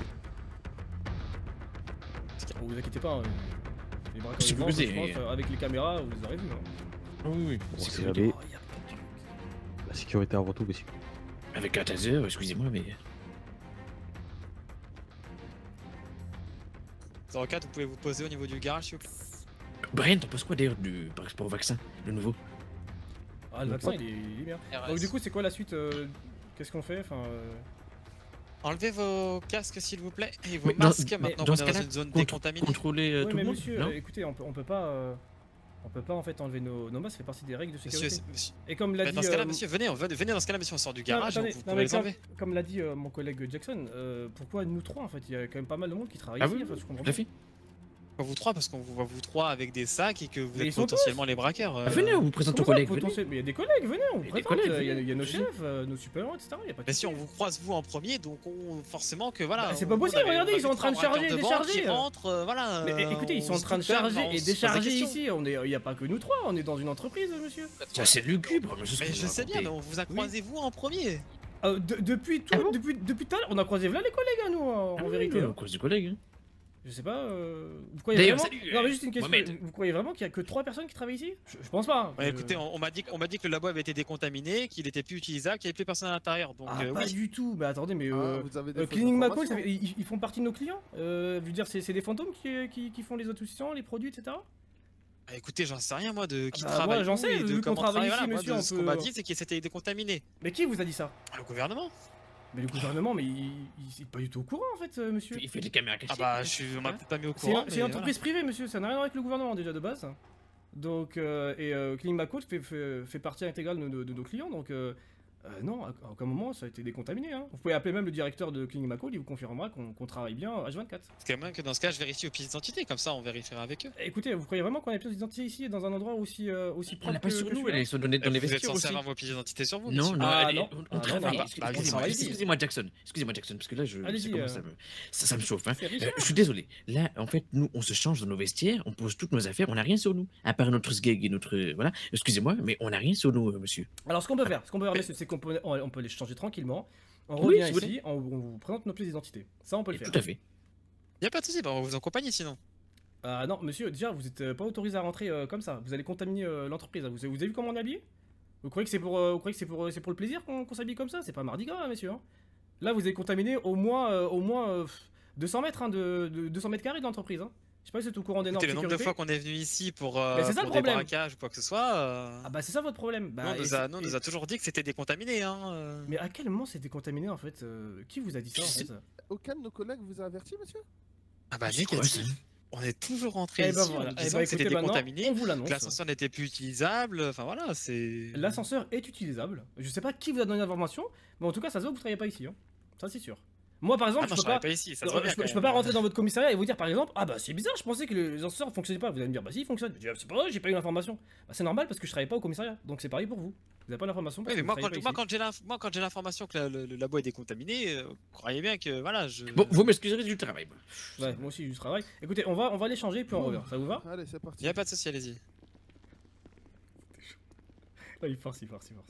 Bon, vous inquiétez pas, hein, les braqueurs
Si
de
vous
banque,
osez,
je pense,
et-
euh, avec les caméras, vous les aurez vus. Hein.
Oui, oui.
Bon,
C'est
c'est
que-
jamais-
Oh, y a pas de truc.
La sécurité avant tout, monsieur.
Avec un taser, excusez-moi, mais.
zéro quatre, vous pouvez vous poser au niveau du garage, s'il vous plaît.
Brian, t'en penses quoi d'ailleurs du par rapport au vaccin, le nouveau?
Ah, le vaccin, il est, il est bien.
R S.
Donc, du coup, c'est quoi la suite euh, Qu'est-ce qu'on fait? Enfin, euh,
Enlevez vos casques, s'il vous plaît, et vos
Mais dans-
masques.
mais
Maintenant,
dans
on
ce
est dans
cas-là,
une zone
contre-
décontaminée.
Contrôler euh,
oui,
tout
mais
le monde,
monsieur,
non?
euh, écoutez, on peut, on peut pas, euh, on peut pas en fait enlever nos, nos masques, ça fait partie des règles de sécurité.
Monsieur, monsieur-
Et comme l'a
mais
dit,
dans ce cas-là,
euh,
monsieur, venez, on- venez, venez dans ce cas-là, monsieur, on sort du
non,
garage,
attendez,
vous
non,
pouvez
mais
les
comme,
enlever.
comme l'a dit euh, mon collègue Jackson, euh, pourquoi nous trois en fait? Il y a quand même pas mal de monde qui travaille
Ah
ici,
oui,
enfin, je comprends
tout
pas.
à fait.
Pourquoi vous trois? Parce qu'on vous voit vous trois avec des sacs et que vous
Mais ils
êtes
sont
potentiellement les braqueurs. euh.
Ah, venez, on vous présente aux
Comment ça,
collègues. venez.
potentiel- Mais il y a des collègues, venez, on vous
des
présente.
collègues,
euh, Il y, a-
venez.
il y a nos
Je-
chefs, euh, nos supérieurs, et cetera. Il y a pas de
Mais si on
souci.
vous croise vous en premier, donc on forcément que voilà.
Bah, c'est
on-
pas
on
possible,
avait-
regardez,
on a
ils sont
vu
en train de
trois braqueurs
charger et
banque
décharger,
qui
euh.
rentrent, euh, voilà.
Mais
euh,
écoutez, ils
on
sont en
se
train de
doute quand même,
charger
on
et
se pose des
décharger
questions.
ici. On est, il n'y a pas que nous trois, on est dans une entreprise, monsieur.
Ça, c'est lugubre, mais
Mais je sais bien, mais on vous a croisé vous en premier.
Euh, de- depuis tout,
Ah bon
depuis, depuis tout à l'heure, on a croisé là les collègues, hein, nous, en, en vérité. hein.
Cause du collègue. hein.
Je sais pas. Euh, vous croyez
D'ailleurs,
vraiment
salut,
Non, mais juste une question.
Mohamed.
Vous croyez vraiment qu'il y a que trois personnes qui travaillent ici je, je pense pas. hein.
Ouais,
Je-
écoutez, on, on m'a dit, on m'a dit que le labo avait été décontaminé, qu'il était plus utilisable, qu'il n'y avait plus personne à l'intérieur. Donc
Ah,
euh,
pas
oui.
du tout. Mais attendez, mais
Ah,
euh,
vous avez des
euh,
fausses
Cleaning McCall,
informations.
ça fait- ils, ils font partie de nos clients. Euh, je veux dire, c'est c'est des fantômes qui, qui, qui font les autosuffisants, les produits, et cetera.
Ah, écoutez, j'en sais rien moi de qui
Ah bah,
travaille
moi, j'en
où
sais,
et de
vu qu'on
comment
travaille
travaille.
ici,
Voilà, moi,
monsieur,
de
on
ce
peut-
qu'on m'a dit, c'est qu'il s'était décontaminé.
Mais qui vous a dit ça
Ah, le gouvernement.
Mais le gouvernement, mais il, il est pas du tout au courant en fait, euh, monsieur.
Il fait des caméras cachées.
Ah bah, je suis, on m'a peut-être pas mis au
C'est
courant.
c'est
mais
une entreprise privée, monsieur, ça n'a rien à voir avec le gouvernement déjà de base. Donc, euh, et euh, Cleaning McCall fait, fait, fait partie intégrale de, de- de nos clients, donc euh, euh, non, à, à aucun moment ça a été décontaminé. Hein. Vous pouvez appeler même le directeur de Cleaning McCall, il vous confirmera qu'on qu'on travaille bien H vingt-quatre.
voilà. C'est quand même que dans ce cas, je vérifie aux pièces d'identité, comme ça on vérifiera avec eux.
Écoutez, vous croyez vraiment qu'on a des pièces d'identité ici, dans un endroit aussi, euh, aussi
On
propre
l'a pas
que-
sur
que
nous,
celui-là
elles sont données dans
Et
les
vous êtes
vestiaires
censé
aussi.
avoir vos pièces d'identité sur vous.
Non,
monsieur.
non,
Ah,
allez,
non.
on, on
Ah, non,
travaille.
bah,
Excusez-
bah,
excusez-moi,
allez-y.
Excusez-moi, Jackson. Excusez-moi, Jackson, parce que là, je,
Allez-y,
ça, commence
euh.
à me- ça, ça me chauffe. Hein.
C'est
Euh,
Richard.
je suis désolé. Là, en fait, nous, on se change dans nos vestiaires, on pose toutes nos affaires, on n'a rien sur nous, à part notre sgeg et notre, euh, voilà. Excusez-moi, mais on n'a rien sur nous, euh, monsieur.
Alors, ce qu'on peut faire, ce qu'on peut faire, messieurs, c'est qu'on peut, on, on peut les changer tranquillement. On
Oui,
revient
si vous
ici, on, on vous présente nos pièces d'identité. Ça, on peut le
Et
faire.
tout à fait.
Y a pas de souci, bah, on vous accompagne sinon.
Ah non, monsieur, déjà, vous êtes euh, pas autorisé à rentrer euh, comme ça. Vous allez contaminer euh, l'entreprise. Vous, avez- vous avez vu comment on est habillé? Vous croyez que c'est pour, euh, vous croyez que c'est pour, euh, c'est pour le plaisir qu'on qu'on s'habille comme ça? C'est pas Mardi Gras, hein, messieurs. hein. Là, vous avez contaminé au moins, euh, au moins euh, deux cents mètres, hein, de, de deux cents mètres carrés de l'entreprise. Hein. Je sais pas si c'est au courant des normes
Écoutez,
de
le nombre de
sécurité.
fois qu'on est venu ici pour, euh,
Mais c'est ça
pour
le
des
problème.
braquages ou quoi que ce soit. euh,
Ah bah c'est ça votre problème. Bah,
nous, on
et
nous
c'est-
a, nous, on nous
et-
a toujours dit que c'était décontaminé. Hein. euh.
Mais à quel moment c'est décontaminé en fait? euh, Qui vous a dit ça en
Je sais-
fait?
Aucun de nos collègues vous a averti, monsieur?
Ah bah,
C'est
Nick a
quoi,
dit.
ça
on est toujours rentré
Eh
ici
ben
en
voilà.
nous
Eh
disant
ben
que c'était
écoutez, maintenant,
décontaminé,
on vous l'annonce.
que l'ascenseur n'était plus utilisable. Enfin voilà, c'est.
L'ascenseur est utilisable. Je sais pas qui vous a donné l'information, mais en tout cas, ça se voit que vous travaillez pas ici. Hein. Ça, c'est sûr. Moi, par exemple,
Ah non,
je
je
peux pas,
travaille pas ici, ça se
euh,
voit bien
je, peux,
quand
je peux
même.
pas rentrer dans votre commissariat et vous dire, par exemple, ah bah c'est bizarre, je pensais que les ascenseurs fonctionnaient pas. Vous allez me dire, bah si, ils fonctionnent. Je dis, ah, c'est pas vrai, j'ai pas eu l'information. Bah, c'est normal parce que je travaille pas au commissariat. Donc c'est pareil pour vous. Vous avez pas l'information parce
Oui, mais
que
moi
vous
quand,
travaillez
moi,
pas
quand j'ai l'inf- moi, quand j'ai l'information que la- le, le labo est décontaminé, euh, vous croyez bien que voilà, je.
Bon, vous m'excuserez du travail. moi.
ici. Ouais, moi aussi, je travaille. Écoutez, on va, on va les changer puis on revient. Ça vous va?
Allez, c'est parti.
Y a pas de souci, allez-y.
Ah, il force, il force, il force.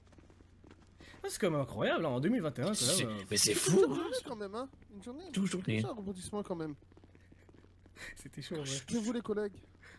Ah, c'est quand même incroyable, hein, en deux mille vingt et un, quand
C'est-
même. euh,
Mais c'est
Une
fou.
journée quand même, hein. Une journée.
Tout journée.
C'est un rebondissement quand même.
C'était chaud, ouais.
Que vous les collègues?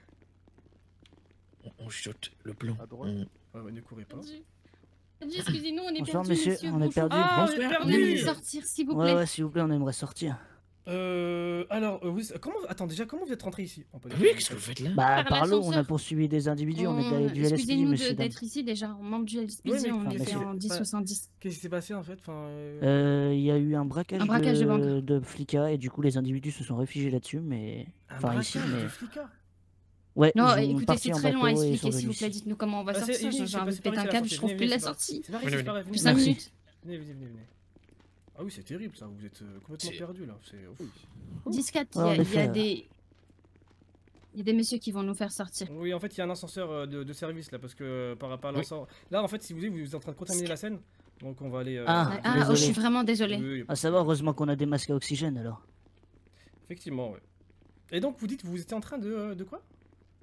On, on chute le plan.
À droite.
On-
Ouais, ouais, ne courez pas.
Excusez-nous, on est
Bonsoir,
perdus,
monsieur,
monsieur.
on est
bonjour.
perdu.
Ah, on
Bonsoir.
est
On aimerait
perdu.
sortir, s'il vous
Ouais,
plaît.
ouais, s'il vous plaît, on aimerait sortir.
Euh, alors, euh, oui, c'est- comment, attends, déjà, comment vous êtes rentré ici? On peut dire-
Oui, qu'est-ce que vous faites là?
Bah,
Par
par l'eau, on a
l'ascenseur.
poursuivi des individus, on est allé du L S P D,
Excusez-nous
monsieur.
de-
dame.
d'être ici déjà, on membre du L S P D,
Oui, mais
on
qu'est-ce
était
que-
en dix
ouais.
soixante-dix.
Qu'est-ce qui s'est passé en fait? Enfin, euh,
Euh, Il y a eu un braquage,
Un braquage de banque.
de, de flicas et du coup les individus se sont réfugiés là-dessus, mais
un
enfin ici,
braquage
mais
de flicas.
ouais.
Non,
ils ont
écoutez,
parti
c'est
en
très long à
bateau et ils sont
expliquer, s'il
venus
vous plaît,
ici.
dites-nous comment on va
Ah, c'est-
sortir,
Yves,
j'ai
c'est
envie
pas-
de
c'est pas
péter un
ici,
câble,
c'est-
je trouve
venez,
plus
venez,
la
c'est pas-
sortie.
C'est par
Venez,
ici, c'est
venez.
par là, venez.
Plus cinq
Merci.
minutes.
Venez, venez, venez, venez. Ah oui, c'est terrible ça, vous êtes euh, complètement
C'est-
perdu là. C'est ouf.
dix quatre, il
Ouais,
y
en
a- il y
effet,
a
ouais.
des... Il y a des messieurs qui vont nous faire sortir.
Oui, en fait, il y a un ascenseur euh, de, de service là parce que euh, par rapport à
Oui.
l'ascenseur. Là, en fait, si vous voulez, vous êtes en train de contaminer la scène. Donc on va aller. euh,
Ah,
Ah, oh,
désolé.
je suis vraiment désolée.
oui, oui,
Ah, ça va, heureusement qu'on a des masques à oxygène alors.
effectivement, ouais. Et donc vous dites, vous étiez en train de euh, de quoi?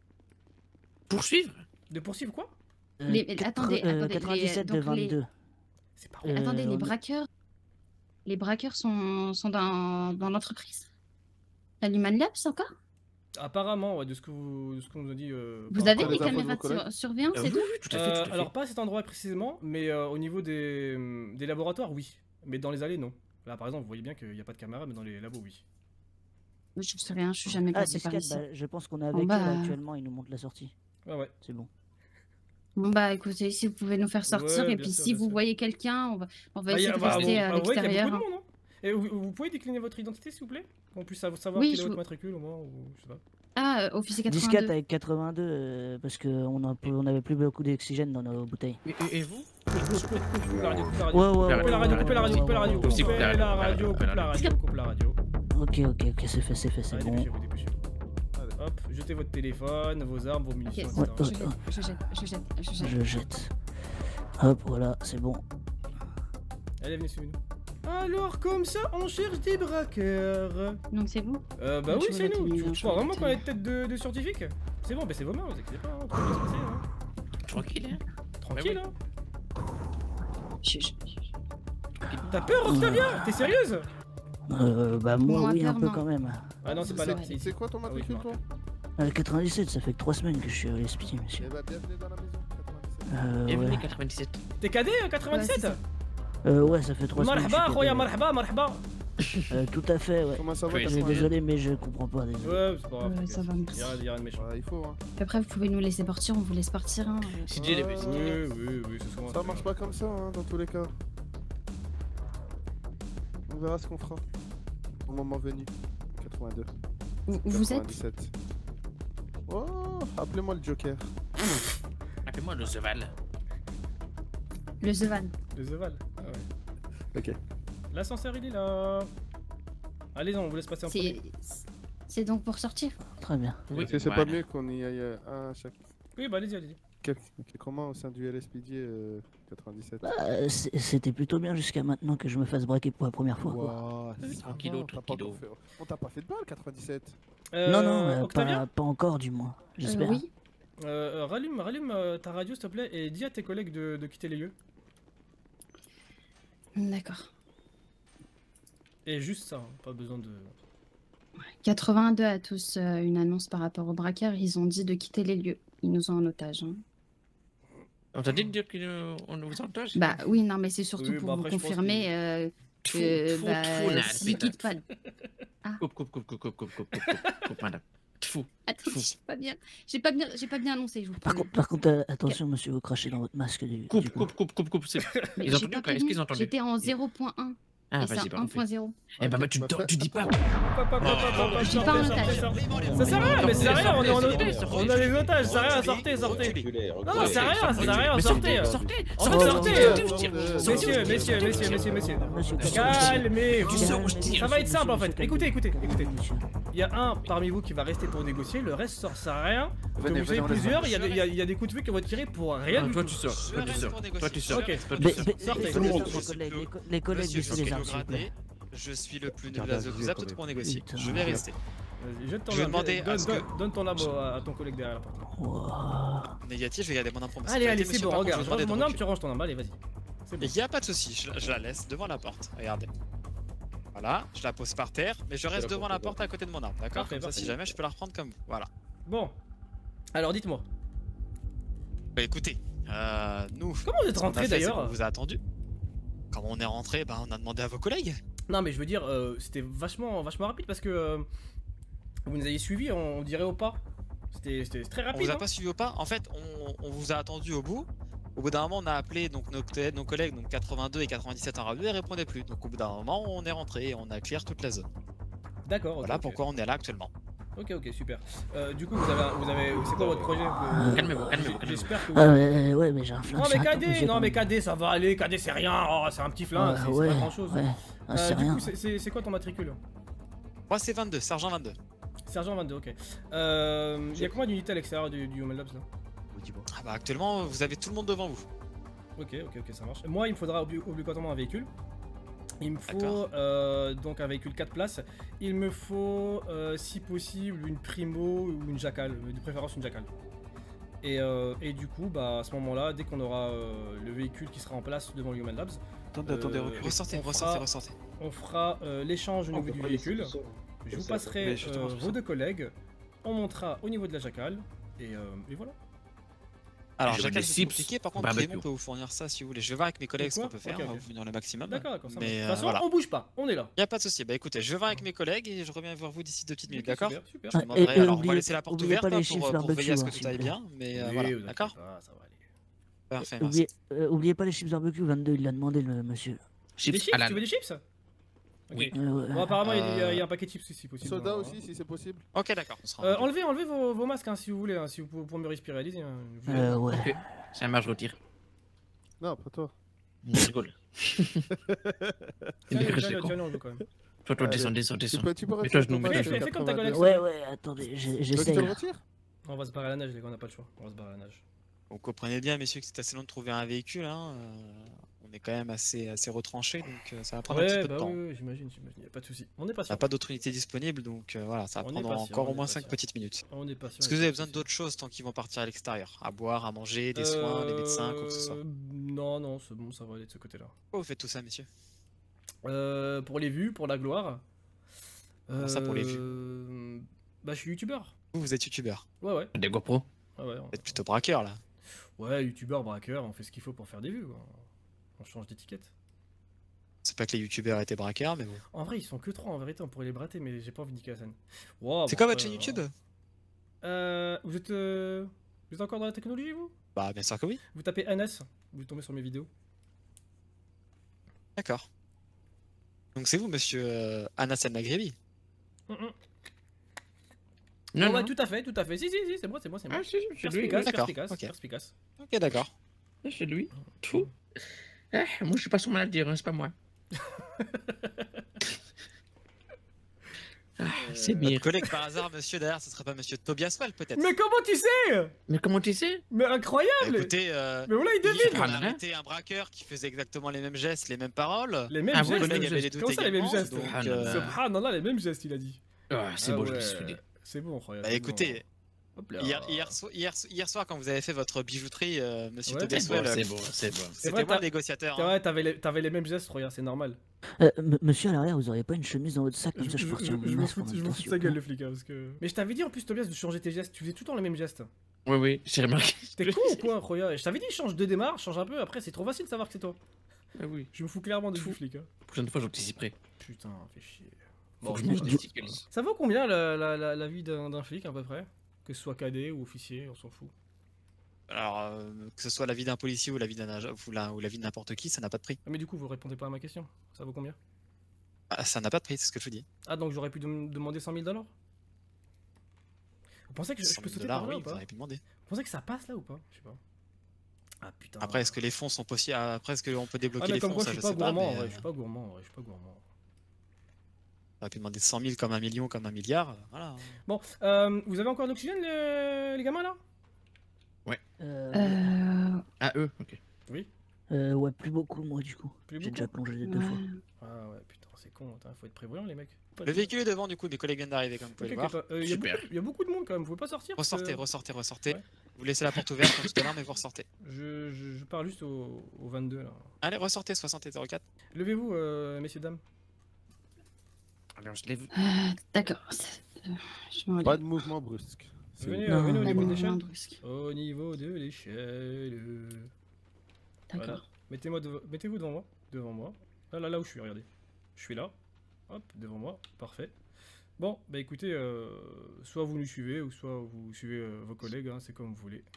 Poursuivre?
De poursuivre quoi?
Euh,
Les-
quatre-
attendez,
euh,
attendez,
quatre-vingt-dix-sept de
les- donc les-
vingt-deux.
C'est pas
Euh,
Attendez, les
on-
braqueurs... Les braqueurs sont, sont dans, dans l'entreprise? La Luman Labs encore?
Apparemment, ouais, de ce que vous, de ce qu'on nous a dit. euh,
Vous
par
avez
rapport
des
à-
infos de
caméras
vos collègues
de sur- surveillance
Euh,
et
oui,
tout?
oui, tout à fait, tout à
Euh,
fait.
alors pas à cet endroit précisément, mais euh, au niveau des, hum, des laboratoires, oui. Mais dans les allées, non. Là, par exemple, vous voyez bien qu'il n'y a pas de caméra, mais dans les labos, oui.
Je sais rien, je suis jamais
Ah,
passée par
disquette,
ici.
bah, je pense qu'on est
Bon,
avec
bah,
eux là, actuellement, ils nous montrent la sortie.
Ouais, ouais.
C'est bon.
Bon bah écoutez, si vous pouvez nous faire sortir,
Ouais,
et
bien
puis
sûr,
si
bien
vous
sûr.
voyez quelqu'un, on va, on va
Bah, y
essayer
a-
de
bah,
rester
vous-
à
bah, vous voyez qu'il y a
l'extérieur.
beaucoup de monde, hein. Et vous, vous pouvez décliner votre identité, s'il vous plaît? Qu'on puisse savoir savoir
Oui,
quel est
je
votre
vous-
matricule au moins, ou je sais pas.
Ah, euh, officier
Disquette
quatre-vingt-deux.
avec quatre-vingt-deux, euh, parce qu'on a peu- on avait plus beaucoup d'oxygène dans nos bouteilles.
Et, et- et vous?
Coupe la radio, coupe la radio.
Ouais, ouais,
Coupez la radio, coupez la radio, coupez la radio,
Aussi,
coupez
coupe la
la
radio,
radio, coupe la radio, coupe la radio.
Ok, ok, ok, c'est fait, c'est fait, c'est
Allez,
bon.
dépêchez-vous, dépêchez-vous. Hop, jetez votre téléphone, vos armes, vos
Ok,
munitions,
je
Ouais,
et cetera.
ouais.
jette, je jette, je jette, je jette.
Je jette. Hop, voilà, c'est bon.
Allez, venez, suivez-nous. Alors, comme ça, on cherche des braqueurs.
Donc c'est vous?
Euh, bah
Je
oui,
vous
c'est
la
nous.
tenue,
Tu,
je
tu
vous
crois
la
vraiment qu'on a
tenue.
une tête de, de scientifique? C'est bon, bah c'est vos mains, vous inquiétez pas. Hein, tout va bien se passer, hein.
Tranquille, hein?
Tranquille,
oui.
hein.
Je- je-
T'as peur, Octavia? T'es sérieuse?
Euh, bah moi,
Moi,
oui, un
peur,
peu
non.
quand même.
Ah non, c'est pas
C'est-
là. c'est-
C'est quoi ton
Ah oui, je
matricule,
me
toi?
Euh, quatre-vingt-dix-sept, ça fait que trois semaines que je suis à L S P D, monsieur.
Eh bah, bienvenue dans la maison. quatre-vingt-dix-sept.
Euh,
Bienvenue
ouais.
quatre-vingt-dix-sept.
T'es cadet, euh,
Ouais,
quatre-vingt-dix-sept?
c'est ça.
Euh, ouais, ça fait trois semaines. que je
Marhaba,
suis
khoya,
cadet.
marhaba, marhaba.
Euh, tout à fait, ouais.
Comment ça va,
Oui,
Je suis
quatre-vingt-dix?
désolé, mais je comprends pas. Désolé.
Ouais, c'est pas grave.
Ouais,
t'inquiète.
ça va, merci.
Y'a rien- y'a rien de méchant.
Ouais, il faut, hein.
Après, vous pouvez nous laisser partir, on vous laisse partir. Hein.
C'est Dieu les
Ouais,
baies.
Oui, oui, oui, c'est souvent
Ça marche pas comme ça, hein, dans tous les cas. On verra ce qu'on fera. Au moment venu. quatre-vingt-deux.
Vous, vous êtes?
quatre-vingt-dix-sept. Oh, appelez-moi le Joker.
Appelez-moi le Zeval.
Le Zevan.
Le Zeval. Ah ouais.
Ok.
L'ascenseur, il est là. Allez, on vous laisse passer en
C'est
premier.
c'est donc pour sortir?
Très bien.
Oui,
Est-ce que c'est
voilà.
pas mieux qu'on y aille euh, un à chaque.
Oui, bah allez-y, allez-y.
Ok, ok, comment au sein du L S P D euh, quatre-vingt-dix-sept?
Euh, c'est- C'était plutôt bien jusqu'à maintenant que je me fasse braquer pour la première fois. quoi.
Wow,
Oui,
ça
tranquillo,
va, t'as pas
tranquillo.
encore fait- On t'a pas fait de balle, quatre-vingt-dix-sept?
Euh,
Non, non, euh,
Octavia
pas, pas encore du moins. J'espère.
Euh, oui.
Euh, euh, rallume, rallume euh, ta radio, s'il te plaît, et dis à tes collègues de, de quitter les lieux.
D'accord.
Et juste ça, hein, pas besoin de...
quatre-vingt-deux a tous euh, une annonce par rapport aux braqueurs. Ils ont dit de quitter les lieux. Ils nous ont en otage. hein.
On t'a dit de dire qu'on nous entage?
Bah oui, non, mais c'est surtout
Oui,
pour
bah
vous
après, je pense
confirmer euh,
Tfou,
que
tfou,
bah,
tfou, Nad,
s'ils
putain.
quittent pas.
Coupe, coupe, coupe, coupe, coupe, coupe, coupe, coupe, coupe, coupe, madame. Tfou.
Attendez,
Fou.
j'ai pas bien, j'ai pas bien, j'ai pas bien annoncé. Je vous
Par
promets.
contre, par contre, euh, attention, monsieur, vous crachez dans votre masque du.
Coupe,
du coup.
coupe, coupe, coupe, coupe, c'est...
Mais
Ils
j'ai
ont entendu
pas
ou pas? Est-ce qu'ils
prévenu,
ont entendu?
J'étais en zéro point un.
Ah,
Et
vas-y,
c'est
bah,
un
on fait.
point zéro.
Eh bah, bah, tu, tu dis pas.
Je dis pas un otage.
Ça sert à rien, mais ça sert à rien, on est en otage. On a les otages, ça sert à rien, sortez, sortez. Non, non, ça sert à rien, ça sert à rien, sortez.
Sortez,
En fait, sortez. Messieurs, messieurs, messieurs, messieurs, messieurs.
Monsieur,
Calmez-vous.
calmez-vous.
Ça va être simple en fait. Écoutez, écoutez, écoutez. Il y a un parmi vous qui va rester pour négocier, le reste ça sert à rien. Comme
Venez,
vous savez
venez, on laisse
plusieurs, il y, a des- il y a- il y a des coups de feu qui vont être tirés pour rien du
Toi,
tout.
tu sors. Toi, tu sors. Toi, tu sors.
Ok.
Toi, tu
Mais-
sors.
mais-
Sortez.
les
Tout le monde.
collègues, les co- les collègues,
Monsieur, je
baissez
suis
les
le
armes, s'il vous plaît.
gradé. Je suis le plus nul
Garde à vue,
vous aptes
quand
pour
même.
négocier.
Putain.
Je vais rester.
Vas-y, jette ton
Je vais
lame,
demander
donne,
à ce
donne,
que-
donne ton lame à, à ton collègue derrière la porte.
Wow.
Négatif, je vais garder mon arme pour ma
Allez, allez,
sécurité,
c'est
monsieur,
bon,
par contre,
regarde,
je
je
vais
range
demander
mon
de
arme,
recul.
tu ranges ton arme, allez, vas-y. C'est bon.
Il n'y a pas de souci, je, la- je la laisse devant la porte. Regardez. Voilà, je la pose par terre, mais je reste devant la porte à côté de mon arme, d'accord?
Parfait,
Comme ça,
parfait.
si jamais, je peux la reprendre comme vous. Voilà.
Bon. Alors, dites-moi.
Bah écoutez, euh, nous.
Comment vous êtes
ce qu'on a
rentré,
fait, c'est
d'ailleurs
qu'on vous a attendu. Quand on est rentré, bah on a demandé à vos collègues.
Non, mais je veux dire, euh, c'était vachement, vachement rapide parce que euh, vous nous avez suivis, on, on dirait au pas. C'était c'était très
On
rapide.
vous a
hein.
pas suivi au pas. En fait, on, on vous a attendu au bout. Au bout d'un moment, on a appelé donc nos, nos collègues, donc quatre-vingt-deux et quatre-vingt-dix-sept en radio, et ils répondaient plus. Donc au bout d'un moment, on est rentré et on a clear toute la zone.
D'accord, ok.
Voilà
ok.
pourquoi on est là actuellement.
Ok, ok, super. Euh, du coup, vous avez, vous avez, c'est quoi votre projet Vous-
Calmez-vous, calmez-vous, calmez-vous.
J'espère que vous...
Ah, ouais, ouais, mais j'ai un flingue.
Non, mais
sur la tempe,
K D,
monsieur,
non,
quand
mais
même.
K D, ça va aller, K D, c'est rien, oh, c'est un petit flingue,
Ah,
c'est c'est
ouais,
pas grand chose.
ouais. Ah, c'est
du
rien.
coup, c'est- c'est c'est quoi ton matricule
Moi, c'est vingt-deux, sergent vingt-deux.
Sergent vingt-deux, ok. Euh, il y a combien d'unités à l'extérieur du, du Human Labs là
Ah bah actuellement, vous avez tout le monde devant vous.
Ok, ok, ok, ça marche. Moi, il me faudra obli- obligatoirement un véhicule. Il me faut
D'accord.
euh, donc un véhicule quatre places. Il me faut, euh, si possible, une Primo ou une Jackal, euh, de préférence une Jackal. Et, euh, et du coup, bah, à ce moment-là, dès qu'on aura euh, le véhicule qui sera en place devant le Human Labs,
Attendez, attendez,
Euh,
reculez.
Ressortez,
on
ressortez,
fera-
ressortez.
on fera euh, l'échange au niveau du véhicule. Je vous passerai
Mais justement,
euh,
c'est
vos
ça.
deux collègues. On montera au niveau de la Jackal. Et, euh, et voilà.
Alors,
Je veux
Jackal,
des
c'est
chips,
compliqué. Par contre,
barbecue.
Clément peut vous fournir ça si vous voulez. Je vais voir avec mes collègues ce
quoi
qu'on peut faire.
Ok,
On va
ok.
vous fournir le maximum.
D'accord, d'accord, ça marche.
Mais
De
euh,
toute façon,
voilà.
on bouge pas, on est là.
Y a pas de souci. Bah écoutez, je vais voir avec mes collègues et je reviens vers vous d'ici deux petites minutes,
Ok,
d'accord?
super, super.
Je
Ah,
demanderai.
et- et
Alors, on va
oubliez-
laisser la porte
oubliez
ouverte
pas les
hein,
chips
pour, pour veiller à ce que
barbecue,
tout aille
hein,
bien. Mais euh,
Oui,
voilà,
vous inquiétez
d'accord?
pas, ça va aller.
Parfait, merci.
Oubliez, euh, oubliez pas les chips barbecue, vingt-deux, il l'a demandé le monsieur.
Des
Chips
chips,
Alan.
tu veux des chips? Ok.
Oui.
Euh, ouais.
Bon, apparemment, il y a- il y, a-
Euh,
il y a un paquet de chips si possible.
Soda
hein.
aussi, si c'est possible.
Ok, d'accord. on sera
Euh,
rendu.
enlevez, enlevez vos, vos masques hein, si vous voulez, hein, si vous pouvez pour mieux respirer, allez-y. Hein. Vous-
Euh, ouais.
Ok, ça marche, je retire.
Non, pas toi.
Je rigole.
Tiens, tiens, tiens, on veut quand même.
Toi, toi,
Allez.
descends, descends,
Tu
descends.
peux, tu peux
Mets-toi à
retirer
genoux,
ton
mets-toi à
pack
genoux.
de
Fais comme ta
quatre-vingt-deux.
collègue.
Ouais, ouais, attendez, j'ai-
Tu veux que je
j'essaye.
te le retire?
On va se barrer à la nage, les gars, on n'a pas le choix. On va se barrer à la nage.
Vous comprenez bien, messieurs, que c'est assez long de trouver un véhicule. Hein. euh, On est quand même assez, assez retranché, donc euh, ça va prendre un petit
Ouais,
peu de
bah
temps.
oui, oui, j'imagine, j'imagine, y a pas de souci. On est
On
patient.
n'a pas d'autres unités disponibles, donc euh, voilà, ça va
On est
prendre
patient,
encore
on
au
est
moins
patient.
cinq petites minutes.
On est patient.
Est-ce que vous avez besoin d'autres choses tant qu'ils vont partir à l'extérieur? À boire, à manger, des soins, des médecins, quoi que ce soit?
Euh, Non, non, c'est bon, ça va aller de ce côté-là.
Pourquoi vous faites tout ça, messieurs?
Euh, pour les vues, pour la gloire.
Comment ça, pour les vues?
Euh, Bah, je suis youtubeur.
Vous, vous êtes youtubeur.
Ouais, ouais.
Des GoPro.
Ouais, ouais, on-
Vous êtes plutôt braqueur, là.
ouais, youtubeur, braqueur, on fait ce qu'il faut pour faire des vues. Quoi. On change d'étiquette.
C'est pas que les youtubeurs étaient braqueurs, mais bon.
En vrai, ils sont que trois en vérité, on pourrait les brater, mais j'ai pas envie de niquer la scène. Wow,
C'est
bon,
quoi votre
après,
chaîne YouTube?
euh, Vous êtes. euh, Vous êtes encore dans la technologie, vous?
Bah, bien sûr que oui.
Vous tapez N S, vous tombez sur mes vidéos.
D'accord. Donc c'est vous, monsieur euh, Anas El Maghribi.
Mm, mm.
Non,
Oh, ouais,
non.
tout à fait, tout à fait. Si, si, si, c'est moi, c'est moi, c'est moi.
Ah, si, si, c'est lui.
Perspicace,
D'accord,
perspicace,
ok.
perspicace.
Ok, d'accord.
Ah, c'est lui. Tout. Ah, moi, je suis pas son manager, hein, c'est pas moi. Ah, c'est bien.
Votre collègue par hasard, monsieur, derrière, ce serait pas monsieur Tobias Well, peut-être?
Mais comment tu sais?
Mais comment tu sais?
Mais incroyable!
Écoutez, euh,
Mais voilà, il
hier,
devine!
on
Ah,
a arrêté un braqueur qui faisait exactement les mêmes gestes, les mêmes paroles.
Les mêmes
Ah,
Vos
ouais,
gestes.
collègues
les mêmes
avaient les
gestes.
doutes
Comment ça, les mêmes
également,
gestes?
donc,
Ah,
euh,
Subhanallah, les mêmes gestes, il a dit.
Ah, c'est
Ah
bon, je
ouais,
me suis dit.
C'est bon, incroyable.
Bah
c'est
écoutez,
bon. Hop là.
hier, hier, so- hier, hier soir, quand vous avez fait votre bijouterie, euh, monsieur
Ouais,
Tobias
C'est bon,
Well,
c'est bon, c'est bon.
C'est
c'était
vrai,
moi
t'as-
le négociateur.
C'est
hein.
vrai, t'avais les, t'avais les mêmes gestes, regarde, c'est normal.
Euh, m- monsieur à l'arrière, vous auriez pas une chemise dans votre sac comme
Je,
ça, je
je,
peux
je,
retirer
je
mon
me
masque
fous,
en
je
même
me
temps,
fous de
s'il
sa
vous
gueule,
plaît.
le flic, hein, parce que. Mais je t'avais dit en plus, Tobias, de changer tes gestes. Tu faisais tout le temps les mêmes gestes.
Oui, oui, j'ai remarqué.
T'es con ou quoi, Roya? Je t'avais dit, change de démarche, change un peu. Après, c'est trop facile de savoir que c'est toi.
Ah oui.
Je me fous clairement de du flic. Hein.
Prochaine fois, j'anticiperai.
Putain, fais chier.
Faut que je
du-
mange des
du-
stickers.
Ça vaut combien la, la, la, la vie d'un d'un flic à peu près? Que ce soit cadet ou officier, on s'en fout.
Alors, euh, que ce soit la vie d'un policier ou la vie d'un agent ou la, ou la vie de n'importe qui, ça n'a pas de prix.
Ah, mais du coup, vous répondez pas à ma question. Ça vaut combien?
Ah, ça n'a pas de prix, c'est ce que je vous dis.
Ah, donc j'aurais pu dem- demander cent mille dollars? Vous pensez que je, je
cent
peux
mille
sauter
dollars,
par là
oui,
ou
vous
pas?
auriez pu demander.
Vous pensez que ça passe là ou pas? Je sais pas. Ah putain.
Après, est-ce que les fonds sont possibles? Après, est-ce qu'on peut débloquer
Ah, mais
les
comme
fonds?
quoi,
Ça,
je
je
suis pas
sais pas.
gourmand, en
Mais
vrai,
euh,
je suis pas gourmand, en vrai, je suis pas gourmand.
on aurait pu demander cent mille comme un million, comme un milliard. Voilà.
Bon, euh, vous avez encore de l'oxygène, les... les gamins là?
Ouais.
Euh...
Euh...
Ah, eux, ok.
Oui.
euh, ouais, plus beaucoup, moi, du coup.
Plus
J'ai
beaucoup
déjà plongé deux
Ouais.
fois.
Ah ouais, putain, c'est con, attends, faut être prévoyant les mecs. Pas
Le
de-
véhicule est devant, du coup, mes collègues viennent d'arriver, comme vous pouvez
Ok,
le
ok,
voir.
pas- euh, y a
Super.
beaucoup- y a beaucoup de monde quand même, vous pouvez pas sortir? parce que-
Ressortez, ressortez, ressortez.
Ouais.
Vous laissez la porte ouverte comme tout à l'heure, mais vous ressortez.
Je, je, je pars juste au, au vingt-deux là.
Allez, ressortez, soixante et zéro quatre.
Levez-vous, euh, messieurs, dames.
Alors, je lève.
Euh, D'accord. c'est- euh, Je me
Pas
relève.
de mouvement brusque. C'est
Venez,
bon.
euh, venez au
Pas de
niveau de
mouvement
l'échelle.
brusque.
Au niveau de l'échelle. Voilà.
D'accord.
Mettez-moi dev- Mettez-vous devant moi. Devant moi. Là, là, là où je suis, regardez. Je suis là. Hop, devant moi. Parfait. Bon, bah écoutez, euh, soit vous nous suivez, ou soit vous suivez euh, vos collègues, hein, c'est comme vous voulez.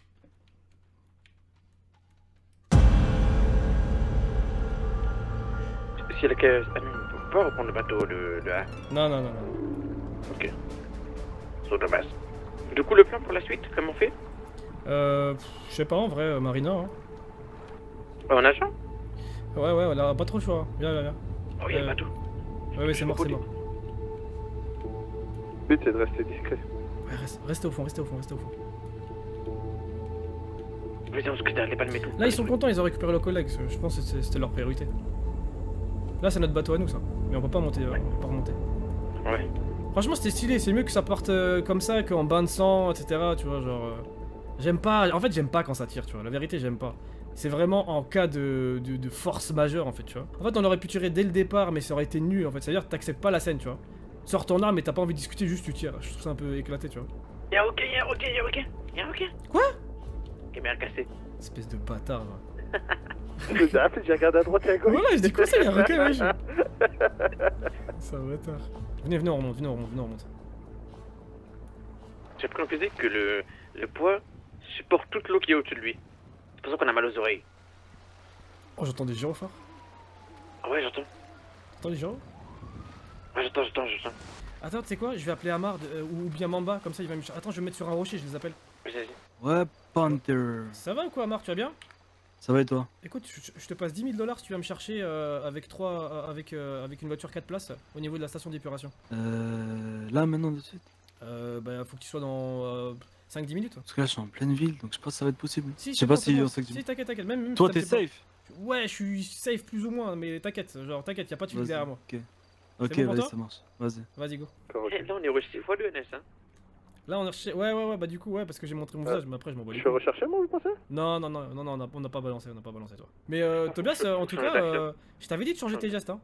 Si elle a... Ah non, on peut pas reprendre le bateau, le, le A.
Non, non, non, non.
Ok. Saut de base. Du coup, le plan pour la suite, comment on fait?
Euh, pff, je sais pas, en vrai, euh, Marina. Hein.
En agent?
Ouais, ouais, on a pas trop le choix. Viens, viens, viens.
Oh, il y a le
Euh,
bateau.
Ouais, ouais, c'est mort, c'est mort.
Le but c'est de rester discret.
Ouais, reste- restez au fond, restez au fond, restez au fond.
Vas-y, on se quitte, allez pas le mettre.
Là, ils sont contents, ils ont récupéré leurs collègues. Je pense que c'est- c'était leur priorité. Là, c'est notre bateau à nous, ça. Mais on peut pas monter, euh, on peut pas remonter.
Ouais.
Franchement, c'était stylé. C'est mieux que ça parte euh, comme ça qu'en bain de sang, et cetera. Tu vois, genre. euh, J'aime pas. En fait, j'aime pas quand ça tire, tu vois. La vérité, j'aime pas. C'est vraiment en cas de, de, de force majeure, en fait, tu vois. En fait, on aurait pu tirer dès le départ, mais ça aurait été nul, en fait. C'est-à-dire que t'acceptes pas la scène, tu vois. Sors ton arme et t'as pas envie de discuter, juste tu tires. Je trouve ça un peu éclaté, tu vois.
Y'a ok, y'a ok, y'a ok. Y'a ok.
Quoi?
Caméra cassée.
Espèce de bâtard, va.
J'ai regardé à droite et à gauche.
Voilà, je dis quoi ça, il y a un requin, wesh. C'est un bâtard. Venez, venez, on remonte, venez, on remonte, venez, on remonte.
J'ai appris en physique que le, le poids supporte toute l'eau qui est au-dessus de lui. C'est pour ça qu'on a mal aux oreilles.
Oh, j'entends des gyrophares.
Ah ouais, j'entends.
T'entends des gyros?
Ouais, j'entends, j'entends, j'entends.
Attends, tu sais quoi? Je vais appeler Amar de- euh, ou bien Mamba, comme ça il va me ch- Attends, je vais me mettre sur un rocher, je les appelle.
Vas-y, vas-y.
Ouais, Panther.
Ça va ou quoi, Amar? Tu vas bien?
Ça va et toi?
Écoute, je, je te passe dix mille dollars si tu vas me chercher euh, avec trois, euh, avec, euh, avec une voiture quatre places au niveau de la station d'épuration.
Euh, là, maintenant, de suite?
Euh, bah, faut que tu sois dans euh, cinq dix minutes.
Parce que là, je suis en pleine ville, donc je pense que ça va être possible.
Si,
je
c'est
sais pas
bon, c'est
si
bon.
on sait que tu-
Si, t'inquiète, t'inquiète. Même, même
Toi,
si
t'es
ça me fait
safe?
pas- Ouais, je suis safe plus ou moins, mais t'inquiète, genre, t'inquiète, y'a pas de flic
Vas-y,
derrière moi.
Ok,
C'est
ok,
bon pour
vas-y,
toi
ça marche. Vas-y.
Vas-y, go.
Eh, là, on est rejeté fois le N S, hein.
Là, on a recherché. Ouais, ouais, ouais, bah, du coup, ouais, parce que j'ai montré mon visage, mais après, je m'en bats les
Je suis
couilles.
recherché, moi, vous pensez?
Non, non, non, non, non, on a- on n'a pas balancé, on n'a pas balancé, toi. Mais euh, Tobias, euh, en tout cas, euh, je t'avais dit de changer tes gestes, hein.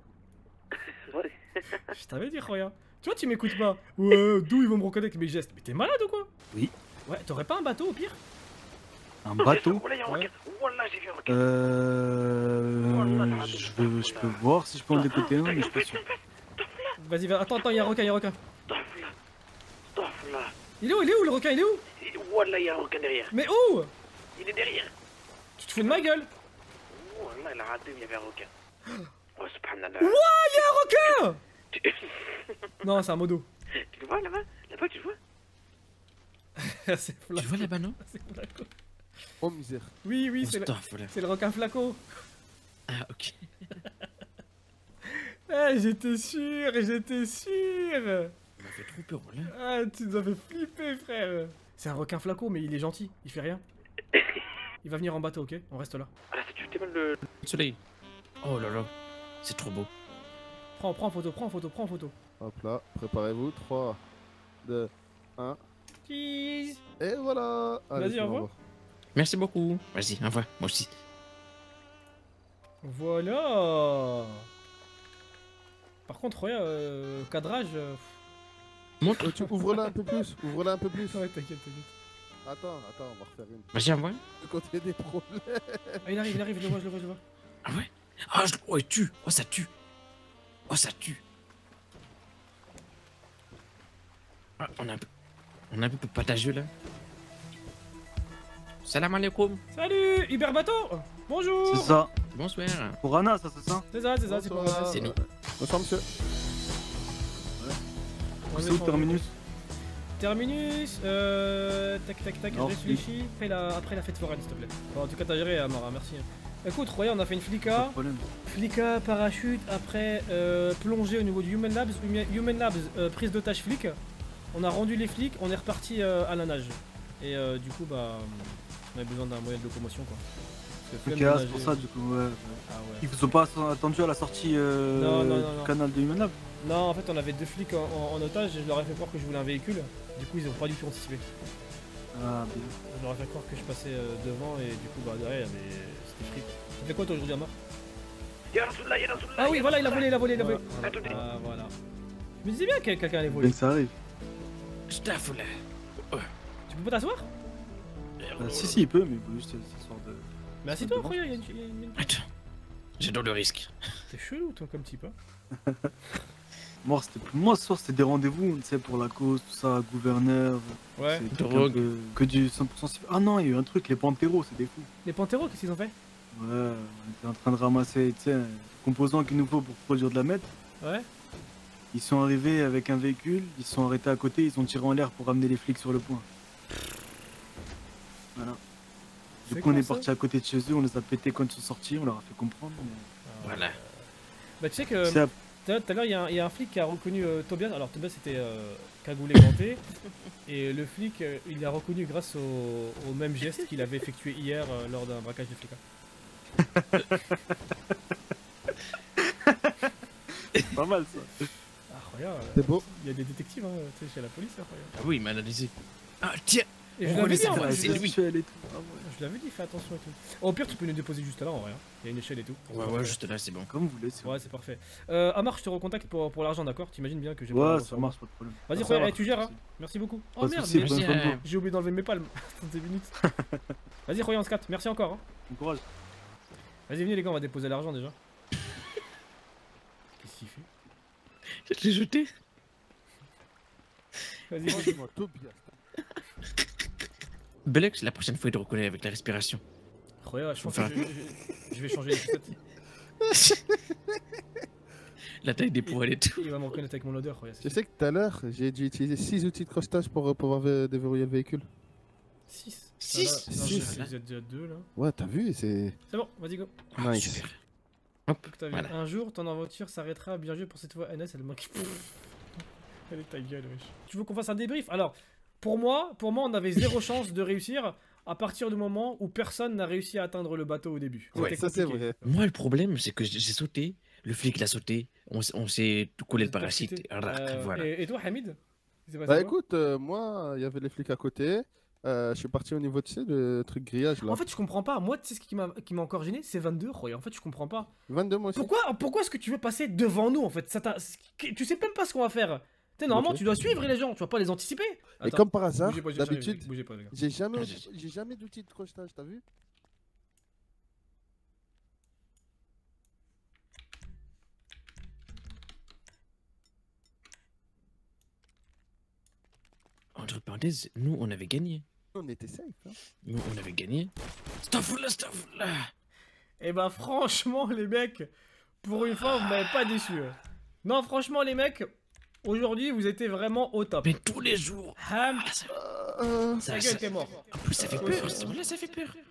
Je t'avais dit, rien. Tu vois, tu m'écoutes pas. Ouais, d'où ils vont me reconnaître avec mes gestes? Mais t'es malade ou quoi?
Oui.
Ouais, t'aurais pas un bateau au pire?
Un bateau?
Oh là, y'a un requin. Oh là, j'ai vu un requin.
Euh. Je peux, je peux voir si je peux en décoter un, mais je suis pas sûr.
Vas-y, va. Attends, attends, y'a un requin, y'a un requin.
Stop là. Stop là.
Il est où, il est où le requin? Il est où?
Oh là, y'a un requin derrière.
Mais où?
Il est derrière.
Tu te fous de ma gueule?
Oh là, il a raté, il y avait un requin. Oh, subhanallah.
Wouah, y'a un requin! Non, c'est un modo.
Tu le vois là-bas? Là-bas, tu le vois?
C'est flaco.
Tu vois là-bas, non?
C'est flaco.
Oh misère.
Oui, oui,
Oh,
c'est le...
stop, voilà.
c'est le requin flaco.
Ah, ok.
Eh, j'étais sûr, j'étais sûr.
Il m'a fait trop peur, voilà.
Ah, tu nous as fait flipper, frère. C'est un requin flaco, mais il est gentil, il fait rien. Il va venir en bateau, ok? On reste là.
Ah là, ça tue tellement le...
Le soleil. Oh là là. C'est trop beau.
Prends, prends en photo, prends en photo, prends en photo.
Hop là, préparez-vous. trois, deux, un.
Cheese.
Et voilà. Allez,
Vas-y,
c'est
au
bon,
revoir.
Merci beaucoup. Vas-y, au revoir. Moi aussi.
Voilà. Par contre, regarde, euh, cadrage. euh,
Montre.
Euh, tu ouvres-la un peu plus. Ouvre-la un peu plus.
Ouais, t'inquiète, t'inquiète.
Attends, attends, on va refaire une.
Vas-y, au revoir.
Quand il y a des problèmes.
Ah, il arrive, il arrive, je le vois, je le vois, je le vois.
Ah ouais? Ah, je... oh, il tue. Oh, ça tue. Oh, ça tue. Ah, on a un peu... On a un peu patageux, là. Salam alaikum.
Salut, Hubert Bateau. Bonjour.
C'est ça.
Bonsoir.
Pour Anna, ça, c'est ça?
C'est ça, c'est ça, c'est pour
Bonsoir.
moi.
C'est nous.
Bonsoir, monsieur.
coup, c'est où le terminus?
Terminus, euh... Tac tac tac, je
Alors,
réfléchis. Après la, après la fête foraine, s'il te plaît. Bon, en tout cas, t'as géré, Amara, merci. Écoute, regarde, on a fait une
Pas
flicka.
de problème.
Flicka, parachute, après euh, plongée au niveau du Human Labs. Huma- Human Labs, euh, prise d'otage flic. On a rendu les flics, on est reparti euh, à la nage. Et euh, du coup, bah, on avait besoin d'un moyen de locomotion, quoi. Parce que
Ok,
flemme de
ah, c'est
nager.
pour ça, du coup, ouais.
Ah ouais.
Ils vous ont pas attendu à la sortie euh,
Non, non, non,
du
non.
canal de Human Lab?
Non, en fait, on avait deux flics en, en- en otage et je leur ai fait croire que je voulais un véhicule. Du coup, ils ont pas du tout anticipé.
Ah, bien.
Je leur ai fait croire que je passais euh, devant et du coup, bah, derrière, il y avait. C'était fric. Tu fais quoi, toi, aujourd'hui, Amar?
Y'a Rasoullah, y'a Rasoullah.
Ah oui, voilà, il a volé, il a volé, il a volé.
Ouais. Attendez.
Ah, voilà. Je me disais bien que quelqu'un allait
Bien
voler.
que ça arrive.
Je t'avoue là.
Tu peux pas t'asseoir?
Ah, si, si, il peut, mais il faut juste s'asseoir de.
Mais assieds-toi, regarde, il y a une. il y a une-
Attends. J'adore le risque.
T'es chelou, toi, comme type, hein.
Moi, c'était moi ce soir, c'était des rendez-vous, tu sais, pour la cause, tout ça, gouverneur.
Ouais.
c'est des trucs
Drogue.
un peu- Que du cent pour cent civil. Ah non, il y a eu un truc, les Panteros, c'est des fous.
Les Panteros, qu'est-ce qu'ils ont fait?
Ouais, on était en train de ramasser, tu sais, les composants qu'il nous faut pour produire de la meth.
Ouais.
Ils sont arrivés avec un véhicule, ils se sont arrêtés à côté, ils ont tiré en l'air pour ramener les flics sur le point. Voilà. Du
C'est
coup, on
con,
est
ça
parti à côté de chez eux, on les a pétés quand ils sont sortis, on leur a fait comprendre. mais-
Voilà.
Bah, tu sais que.
C'est à-
Tout à l'heure, il y, a un- il y a un flic qui a reconnu euh, Tobias. Alors, Tobias était euh, cagoulé ganté. Et le flic, euh, il l'a reconnu grâce au, au même geste qu'il avait effectué hier euh, lors d'un braquage de flic.
Pas mal ça.
Ah, regarde.
C'est beau.
Il y a des détectives hein, tu sais, chez la police. Hein, regarde.
Ah oui, il m'a analysé. Ah tiens.
Et je
On
l'avais
les
dit,
a
en
fait,
vrai,
c'est
je-
lui.
Échelle et tout. Ah ouais.
Je l'avais dit, fais attention et tout. Au pire, tu peux nous déposer juste là en vrai. hein. Il y a une échelle et tout.
Ouais, ouais, juste là, c'est bon.
Comme vous voulez, c'est
Ouais, c'est parfait. Euh, Amar, je te recontacte pour, pour l'argent, d'accord? T'imagines bien que j'ai pas
Ouais,
l'argent
ça
sur
marche, pas de problème.
moi. Vas-y,
Ça
frère,
va,
eh, tu gères,
pas
hein.
de soucis.
Merci beaucoup.
Pas
Oh
de
merde,
soucis,
mais-
bonne
Merci,
fin de
euh,
journée.
j'ai oublié d'enlever mes palmes. Attendez une minute. Vas-y, Royan, se quatre. Merci encore. Hein.
Bon courage.
Vas-y, venez les gars, on va déposer l'argent déjà. Qu'est-ce qu'il fait?
Je l'ai jeté.
Vas-y, vas-y.
Franchement, Tobias.
Belux, la prochaine fois, il te reconnaît avec la respiration.
Royan, je pense
Enfin.
que je, je- je vais changer les chaussettes.
La taille des poils et tout.
Il va me reconnaître avec mon odeur, Royan.
Tu sais que tout à l'heure, j'ai dû utiliser six outils de crochetage pour euh, pouvoir vé- déverrouiller le véhicule.
six.
Six.
six. Vous êtes déjà deux là.
Ouais, t'as vu, c'est.
C'est bon, vas-y, go.
Ah,
Nice.
super.
Faut que t'as vu.
Voilà.
Un jour, ton aventure s'arrêtera. Bien joué pour cette fois. N S, elle manque. Elle est ta gueule, wesh. Tu veux qu'on fasse un débrief? Alors, pour moi, pour moi, on avait zéro chance de réussir à partir du moment où personne n'a réussi à atteindre le bateau au début.
Ouais,
C'était
ça c'est
compliqué.
vrai.
Moi, le problème, c'est que j'ai j'ai sauté. Le flic l'a sauté. On, s- on s'est collé le
T'as
parachute.
cité.
Rac,
Euh,
voilà.
et, et toi, Hamid? Il s'est passé
Bah
quoi?
écoute, euh, moi, il y avait les flics à côté. Euh, je suis parti au niveau, tu sais, le truc grillage là.
En fait, je comprends pas. Moi, tu sais ce qui m'a qui m'a encore gêné, c'est vingt-deux, Roy. En fait, je comprends pas.
vingt-deux mois aussi.
Pourquoi, pourquoi est-ce que tu veux passer devant nous en fait? Ça t'a- Tu sais même pas ce qu'on va faire. Tu sais, normalement,
Ok.
tu dois suivre les gens, tu vas pas les anticiper.
Et
Attends,
comme par hasard,
bougez pas, j'arrive,
d'habitude,
bougez pas, les gars.
j'ai jamais,
Vas-y.
j'ai jamais d'outil de crochetage, t'as vu?
Entre parenthèses, nous, on avait gagné.
On était safe. Hein.
Nous, on avait gagné. Staffula, staffula.
Eh bah, franchement, les mecs, pour une fois, vous m'avez pas déçu. Non, franchement, les mecs, aujourd'hui, vous étiez vraiment au top.
Mais tous les jours.
Ham,
Ah, ça,
Euh,
ta
ça,
gueule,
ça-
t'es mort.
En plus, ça fait peur. Là, ça fait peur.